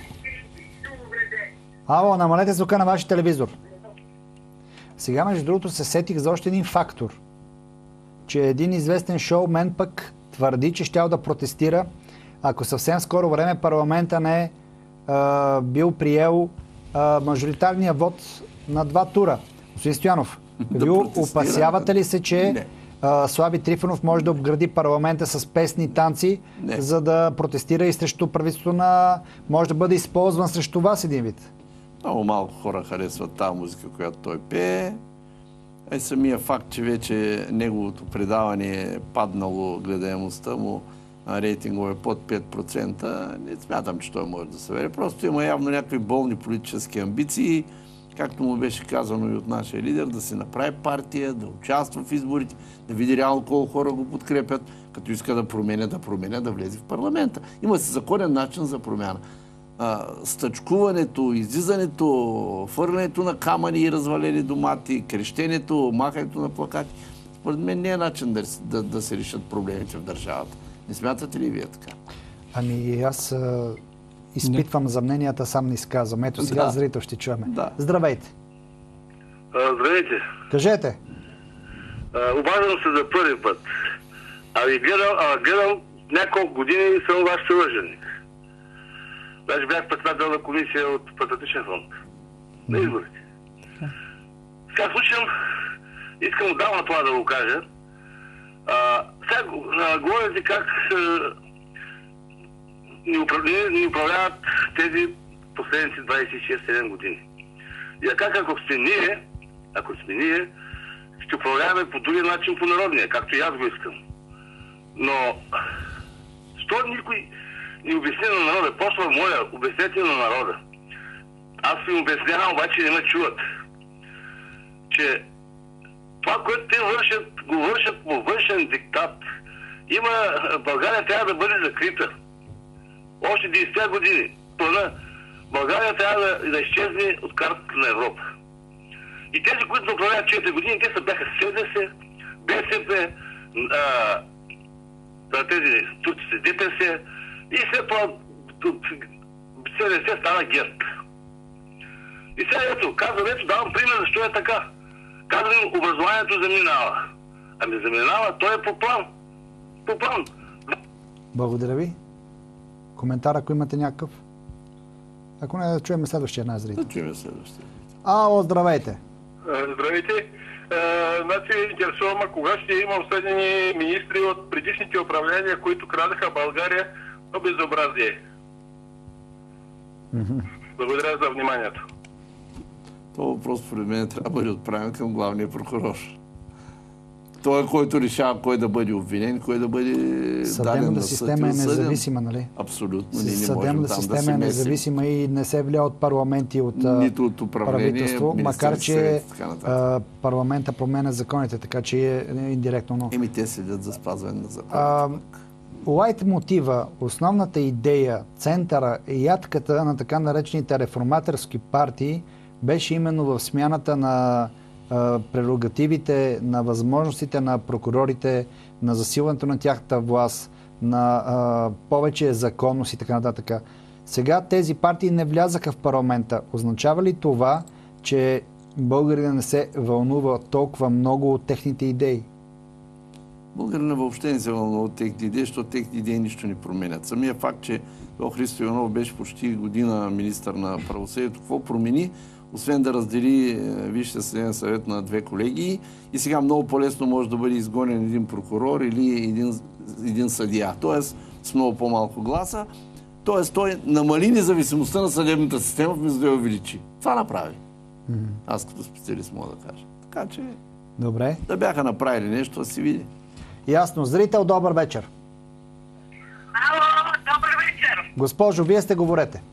Ало, намалете звука на вашия телевизор. Сега, между другото, се сетих за още един фактор. Че един известен шоумен пък твърди, че щял да протестира, ако съвсем скоро време парламента не е а, бил приел а, мажоритарния вод на два тура. Господин Стоянов, Да ви протестира, опасявате ли се, че Не. а, Слави Трифонов може да обгради парламента с песни, танци, Не. за да протестира и срещу правителството на... може да бъде използван срещу вас един вид? Много малко хора харесват тази музика, която той пее. Е самия факт, че вече неговото предаване е паднало, гледаемостта му, рейтингове е под пет процента, не смятам, че той може да се вере. Просто има явно някакви болни политически амбиции, както му беше казано и от нашия лидер, да се направи партия, да участва в изборите, да види реално колко хора го подкрепят, като иска да променя, да променя, да влезе в парламента. Има си законен начин за промяна. А, стъчкуването, излизането, фърлянето на камъни и развалени домати, крещенето, махането на плакати, според мен не е начин да, да, да се решат проблемите в държавата. Не смятате ли вие така? Ами аз а, изпитвам за мненията, сам не изказвам. Ето сега Да. зрител ще чуваме. Да. Здравейте. А, здравейте. Кажете. А, обаждам се за първи път. А ви гледам, а, гледам няколко години и съм ваш съвърженик. Даже бях председател на комисия от Патриотичен фронт. На изборите. Сега слушам, искам отдавна това да го кажа. А, сега а, говорите как а, ни, управляват, ни управляват тези последните двадесет и шест седем години. И как ако сме ние, ако сме ние, ще управляваме по други начин по народния, както и аз го искам. Но, що никой ни обясни на народа? Просто моля, обяснете на народа. Аз ви обяснявам, обаче не ме чуват. Че това, което те вършат, го вършат по външен диктат. Има, България трябва да бъде закрита. Още десет години. Плана. България трябва да, да изчезне от картата на Европа. И тези, които управляват четири години, те са бяха СДС, БСП, а, тези турци с ДПС и след това СДС стана ГЕРБ. И сега ето, казвам, ето давам пример защо е така. Казвам, образованието заминава. Ами заминава, той е по план. По план. Благодаря ви. Коментар, ако имате някакъв? Ако не, да чуем следващия една зрител. Да чуем следващия. Ало, здравейте. Здравейте. А, значи, интересувам, а кога ще има осъдени министри от предишните управления, които крадеха България до безобразие? Mm-hmm. Благодаря за вниманието. Това въпрос, според мен, трябва да бъде отправен към главния прокурор. Той е който решава кой да бъде обвинен, кой да бъде даден на съд. Съдебната система е независима, нали? Абсолютно. Ние не можем Съдебната там система да се е месим. независима и не се влия от парламенти, от, Нито от управление, правителство, макар че съвет, така нататък. а, парламента променя законите, така че е индиректно. Но... Еми те следят за спазване на закона. А, лайт мотива, основната идея, центъра и ядката на така наречените реформаторски партии беше именно в смяната на а, прерогативите, на възможностите на прокурорите, на засилването на тяхната власт, на а, повече законност и така нататък. Сега тези партии не влязаха в парламента. Означава ли това, че българина не се вълнува толкова много от техните идеи? Българина въобще не се вълнува от техните идеи, защото техните идеи нищо не променят. Самия факт, че Христо Иванов беше почти година министър на правосъдието, какво промени, освен да раздели Висшия съдебен съвет на две колегии и сега много по-лесно може да бъде изгонен един прокурор или един, един съдия. Тоест с много по-малко гласа. Тоест той намали независимостта на съдебната система, вместо да я увеличи. Това направи. Mm-hmm. Аз като специалист мога да кажа. Така че добре. Да бяха направили нещо, да си види. Ясно. Зрител, добър вечер. Ало, добър вечер. Госпожо, вие сте, говорете.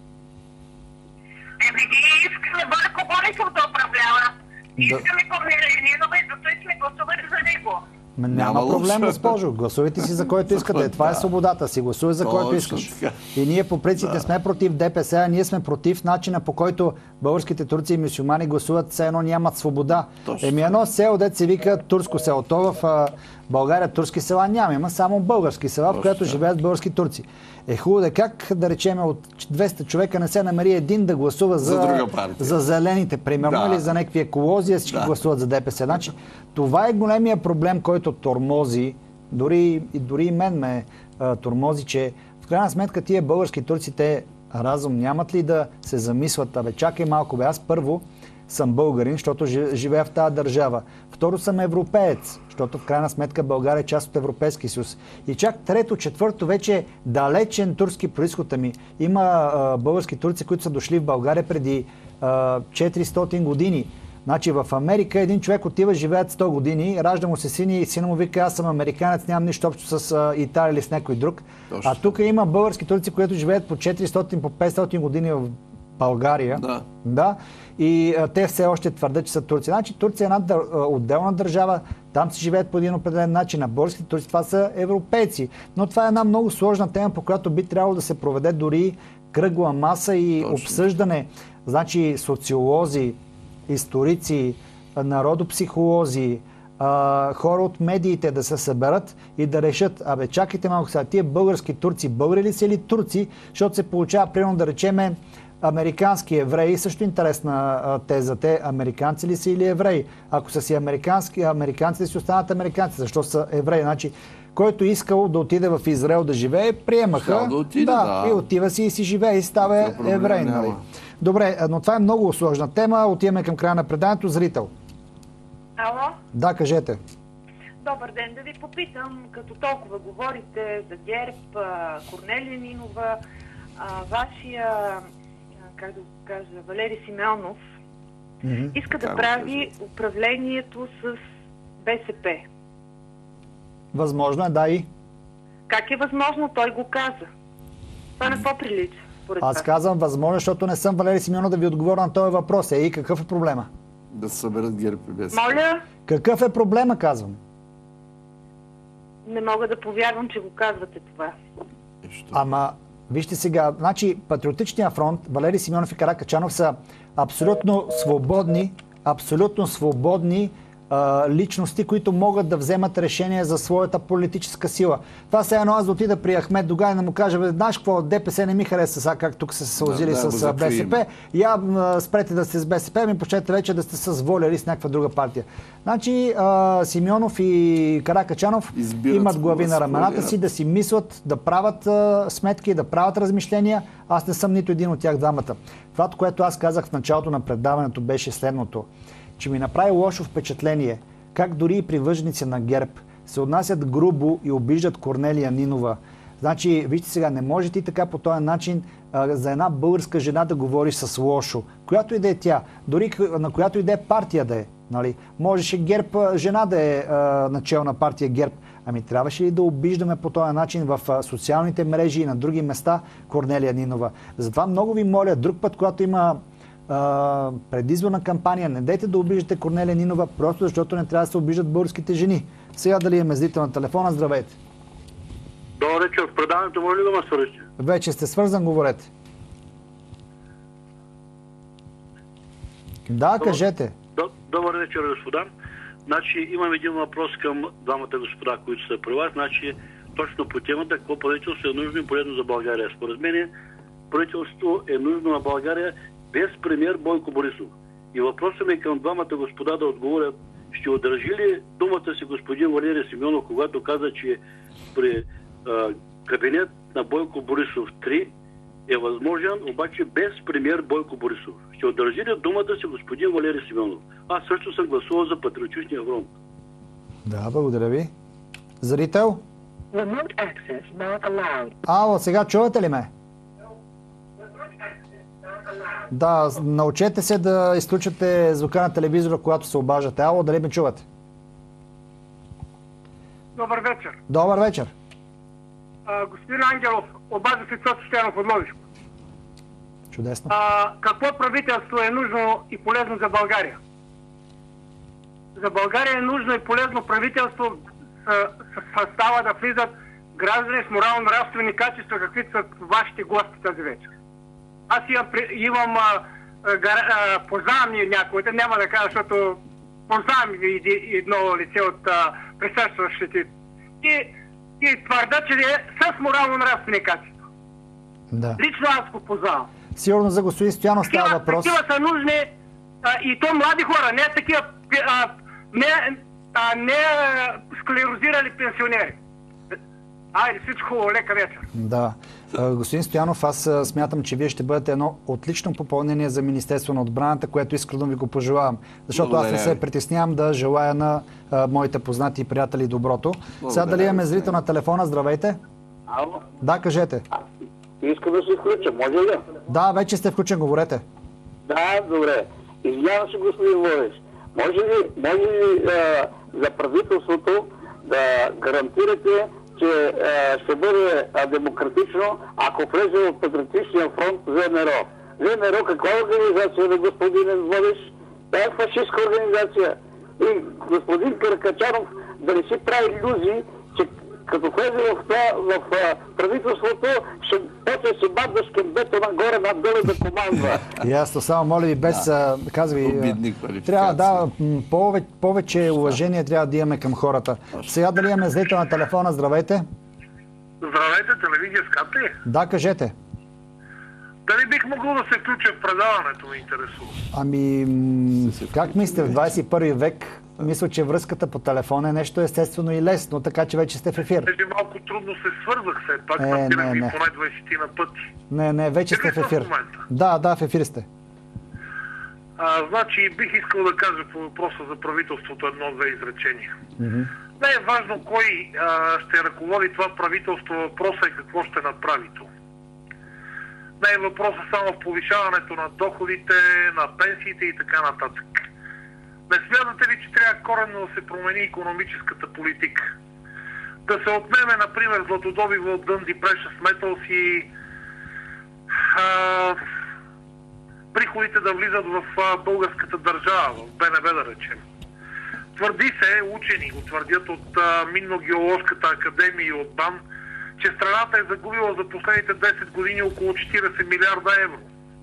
Еми, ние искаме Бойко Борисов да управлява. Да. Искаме Корнелия Нинова и зато сме гласували за него. М- няма Няма проблем, лошо. госпожо. Гласувайте си за който искате. Това е свободата си. Гласувай за който искаш. И ние по принцип не сме против ДПС, а ние сме против начина, по който българските турци и мюсюлмани гласуват, все едно нямат свобода. Точно. Еми едно село, дет се вика турско село. То в а, България турски села няма. Има само български села, в която живеят български турци. Е хубаво да как, да речем, от двеста човека не се намери един да гласува за, За друга партия. за зелените, примерно, Да. или за някакви еколози, а всички Да. гласуват за ДПС. Значи, това е големия проблем, който тормози, дори, и дори и мен ме а, тормози, че в крайна сметка тия български турци, те разум нямат ли да се замислят, абе чакай малко, бе, аз първо съм българин, защото жи- живея в тази държава. Второ съм европеец, защото в крайна сметка България е част от Европейския съюз. И чак трето, четвърто вече е далечен турски происход. Ами има а, български турци, които са дошли в България преди а, четиристотин години. Значи в Америка един човек отива, живеят сто години, ражда му се син и сина му вика, аз съм американец, нямам нищо общо с а, Италия или с някой друг. Точно. А тук има български турци, които живеят по четиристотин, по петстотин години в България. Да. Да. И а, те все още твърдят, че са турци. Значи Турция е една дър, а, отделна държава, там си живеят по един определен начин. А българските турци това са европейци. Но това е една много сложна тема, по която би трябвало да се проведе дори кръгла маса и Точно. обсъждане. Значи социолози, историци, народопсихолози, а, хора от медиите да се съберат и да решат, абе чакайте малко сега, тия български турци, българи ли са или турци, защото се получава, примерно да речеме, американски евреи, също интересна а, теза. Те американци ли са или евреи? Ако са си американски, американци ли си останат американци? Защо са евреи? Значи, който искал да отиде в Израел да живее, приемаха. Щял да отиде, да, да. и отива си и си живее и става проблем еврей. няма. Нали? Добре, но това е много сложна тема. Отиваме към края на преданието. Зрител. Ало? Да, кажете. Добър ден, да ви попитам, като толкова говорите за ГЕРБ, а, Корнелия Нинова, а, вашия, а, как да го кажа, Валери Симеонов, Мгм. иска да Как го прави управлението с БСП. Възможно е, да и. Как е възможно? Той го каза. Това на какво прилича, според Аз вас? казвам възможно, защото не съм Валери Симеонов да ви отговоря на този въпрос. Е, и какъв е проблема? Да се съберат ГЕРБ и БСП. Моля, Какъв е проблема, казвам? не мога да повярвам, че го казвате това. Ама, вижте сега, значи Патриотичния фронт, Валери Симеонов и Каракачанов са абсолютно свободни, абсолютно свободни а, личности, които могат да вземат решение за своята политическа сила. Това се едно аз да отида при Ахмед Доган и да му кажа, бе, знаеш какво, ДПС не ми хареса сега, как тук са се съузили Да, да, с го а, БСП. закрием. Я а, спрете да сте с БСП, ми почнете вече да сте с Воля или с някаква друга партия. Значи а, Симеонов и Каракачанов Избират имат глави с на рамената коалират. си, да си мислят, да правят а, сметки, да правят размишления. Аз не съм нито един от тях двамата. Това, което аз казах в началото на предаването, беше следното, че ми направи лошо впечатление как дори и привърженици на ГЕРБ се отнасят грубо и обиждат Корнелия Нинова. Значи, вижте сега, не може ти така по този начин а, за една българска жена да говориш с лошо. Която и да е тя, дори на която и да е партия да е. Нали? Можеше ГЕРБ, жена да е а, начална партия ГЕРБ. Ами трябваше ли да обиждаме по този начин в а, социалните мрежи и на други места Корнелия Нинова? Затова много ви моля, друг път, когато има а, предизборна кампания, не дайте да обиждате Корнелия Нинова, просто защото не трябва да се обиждат българските жени. Сега дали имаме зрител на телефона, здравейте. Добър вечер, в предаването може ли да ме свържете? Вече сте свързан, говорете. Да, Добър- кажете. Д- Добър вечер, господа. Значи имам един въпрос към двамата господа, които са при вас. Значи точно по темата, какво правителство е нужно и полезно за България. Според мен правителството е нужно на България без премиер Бойко Борисов. И въпросът ми е към двамата господа да отговорят ще удържи ли думата си господин Валери Симеонов, когато каза, че при а, кабинет на Бойко Борисов три е възможен, обаче без премиер Бойко Борисов? Ще удържи ли думата си господин Валери Симеонов? Аз също съм гласувал за Патриотичния фронт. Да, благодаря ви. Зрител? Ало, сега чувате ли ме? Да, научете се да изключате звука на телевизора, когато се обаждате. Ало, дали ме чувате? Добър вечер. Добър вечер. А, господин Ангелов, обажда се Цоцо Стоянов от Ловешко. Чудесно. А, какво правителство е нужно и полезно за България? За България е нужно и полезно правителство с, с състава да влизат граждани с морално-нравствени качества, каквито са вашите гости тази вечер. Аз имам, имам а, а, познавам някои, няма да кажа, защото познавам едно лице от а, присъстващите. И, и твърда, че е с морално-нравствени качества. Да. Лично аз го познавам. Сигурно за господин Стоянов става въпрос. Такива са нужни а, и то млади хора, не такива а, не, а, не а, склерозирали пенсионери. Айде, всичко лека вечер. Да. Господин Стоянов, аз смятам, че вие ще бъдете едно отлично попълнение за Министерство на отбраната, което искрено ви го пожелавам. Защото Благодаря. Аз не се притеснявам да желая на а, моите познати и приятели доброто. Благодаря. Сега дали имаме зрител на телефона? Здравейте. Ало? Да, кажете. А, искам да се включа, може ли? Да, вече сте включен, говорете. Да, добре. Извинявам се, господин Владимир. Може ли, може ли а, за правителството да гарантирате, че а, ще бъде а, демократично, ако влезе в Патриотичния фронт ВМРО? ВМРО каква организация да господин Водиш? Тя е фашистска организация. И господин Каракачанов да не си прави иллюзии, че като влезе в, това, в а, правителството, ще почне си бадаш кембето нагоре, надолу да командва. Ясно, само моля ви, без да казви. Трябва да, повече, повече уважение трябва да имаме към хората. Сега дали имаме зрител на телефона? Здравейте. Здравейте, телевизия Скат ли? Да, кажете. Дали бих могъл да се включа в предаването, ме интересува? Ами, как мислите, в двадесет и първи век, мисля, че връзката по телефона е нещо естествено и лесно, така че вече сте в ефир. Между малко трудно се свързах все пак, е, напирах ви не. поне двадесет на пъти. Не, не, вече сте в ефир. Да, да, в ефир сте. А, значи, бих искал да кажа по въпроса за правителството едно-две изречения. Mm-hmm. Не е важно кой а, ще ръководи това правителство, въпросът е какво ще направи то. Не е въпросът само в повишаването на доходите, на пенсиите и така нататък. Не смятате ли, че трябва коренно да се промени икономическата политика? Да се отнеме, например, златодобива от Дънди Precious Metals и а, приходите да влизат в а, българската държава, в БНБ да речем. Твърди се, учени го твърдят от а, Минно-геоложката академия и от БАН, че страната е загубила за последните десет години около четиридесет милиарда евро.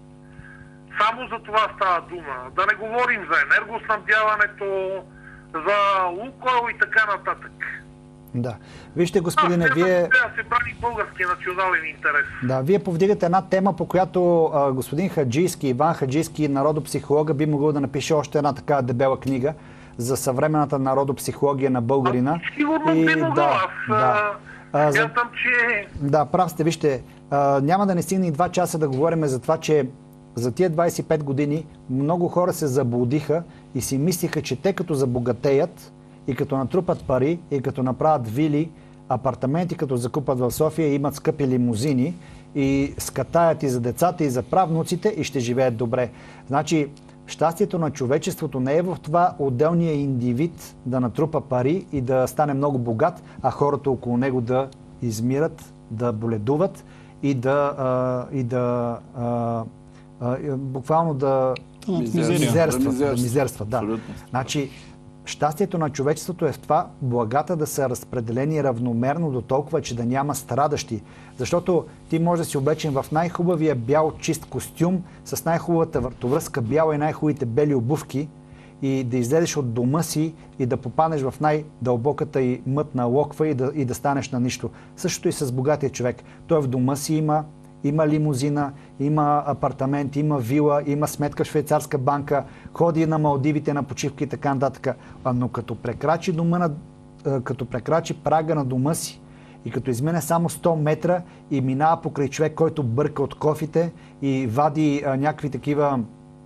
Само за това става дума. Да не говорим за енергоснабдяването, за Лукойл и така нататък. Да. Вижте, господине, а, вие... Трябва да се брани българския национален интерес. Да, вие повдигате една тема, по която а, господин Хаджийски, Иван Хаджийски, народопсихолога, би могъл да напише още една така дебела книга за съвременната народопсихология на българина. А, сигурно и, би могъл. Да, аз да. А, смятам, че... Да, прав сте. Вижте, а, няма да не стигне и два часа да говорим за това, че за тия двадесет и пет години много хора се заблудиха и си мислиха, че те като забогатеят и като натрупат пари и като направят вили, апартаменти, като закупат в София, имат скъпи лимузини и скатаят и за децата, и за правнуците и ще живеят добре. Значи, щастието на човечеството не е в това отделния индивид да натрупа пари и да стане много богат, а хората около него да измират, да боледуват и да, а, и да а, а, буквално да мизерстват. Да мизерстват, да. Значи, щастието на човечеството е в това благата да са разпределени равномерно до толкова, че да няма страдащи. Защото ти може да си облечен в най-хубавия бял чист костюм, с най-хубавата въртовръзка бяла и най-хубавите бели обувки и да излезеш от дома си и да попаднеш в най-дълбоката и мътна локва и да, и да станеш на нищо. Същото и с богатия човек. Той в дома си има има лимузина, има апартамент, има вила, има сметка в швейцарска банка, ходи на Малдивите на почивки и така нататък. Но като прекрачи, дома на, като прекрачи прага на дома си и като измине само сто метра и минава покрай човек, който бърка от кофите и вади а, някакви такива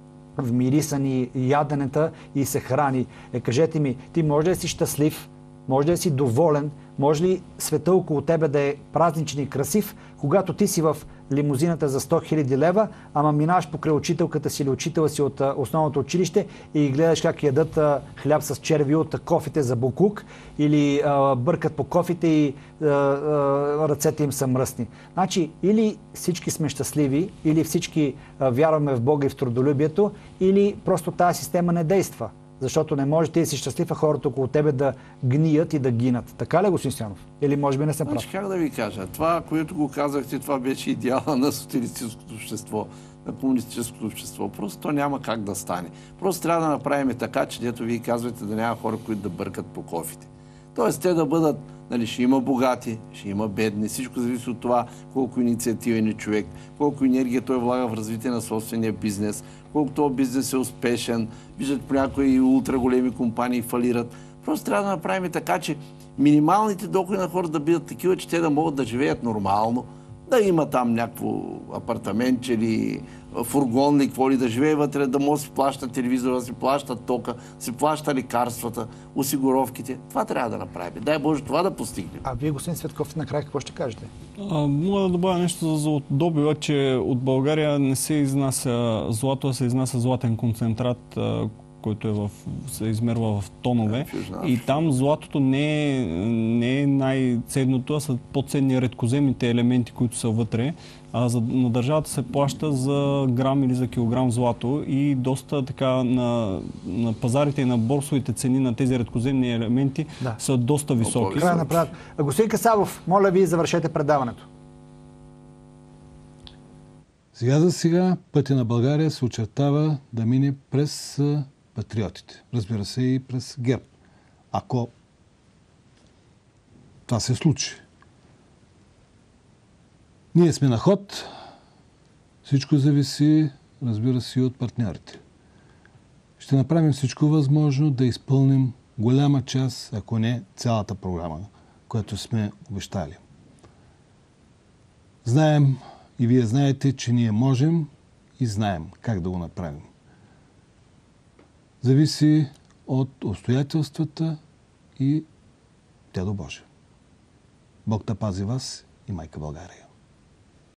вмирисани яденета и се храни. Е, кажете ми, ти може да си щастлив, може да си доволен, може ли света около тебе да е празничен и красив, когато ти си в лимузината за сто хиляди лева, ама минаваш покрай учителката си или учителя си от а, основното училище и гледаш как ядат а, хляб с черви от кофите за буклук или а, бъркат по кофите и а, а, ръцете им са мръсни. Значи, или всички сме щастливи, или всички а, вярваме в Бога и в трудолюбието, или просто тази система не действа. Защото не може ти да си щастлив, а хората около тебе да гният и да гинат. Така ли, господин Стоянов? Или може би не съм прав? Значи, как да ви кажа? Това, което го казахте, това беше идеала на социалистическото общество, на комунистическото общество. Просто то няма как да стане. Просто трябва да направим така, че дето вие казвате да няма хора, които да бъркат по кофите. Тоест те да бъдат, нали, ще има богати, ще има бедни. Всичко зависи от това колко инициативен е човек, колко енергия той влага в развитие на собствения бизнес, колко този бизнес е успешен. Виждат понякога и ултра големи компании фалират. Просто трябва да направим така, че минималните доходи на хората да бъдат такива, че те да могат да живеят нормално, да има там някакво апартаментче или фургон или какво ли да живее вътре, да може да си плаща телевизора, да си плаща тока, да си плаща лекарствата, осигуровките. Това трябва да направим. Дай Боже това да постигнем. А вие, господин Цветков, накрая какво ще кажете? А, мога да добавя нещо за златодобива, че от България не се изнася злато, а се изнася златен концентрат, който е в, се измерва в тонове. И там златото не е, не е най-ценното, а са по-ценни редкоземните елементи, които са вътре. А за, на държавата се плаща за грам или за килограм злато и доста така на, на пазарите и на борсовите цени на тези редкоземни елементи да. са доста високи. Край направят. Господин Касабов, моля ви, завършете предаването. Сега за сега пътя на България се очертава да мине през патриотите. Разбира се и през ГЕРБ. Ако това се случи. Ние сме на ход. Всичко зависи, разбира се, и от партньорите. Ще направим всичко възможно да изпълним голяма част, ако не цялата програма, която сме обещали. Знаем и вие знаете, че ние можем и знаем как да го направим. Зависи от обстоятелствата и тя до Боже. Бог да пази вас и майка България.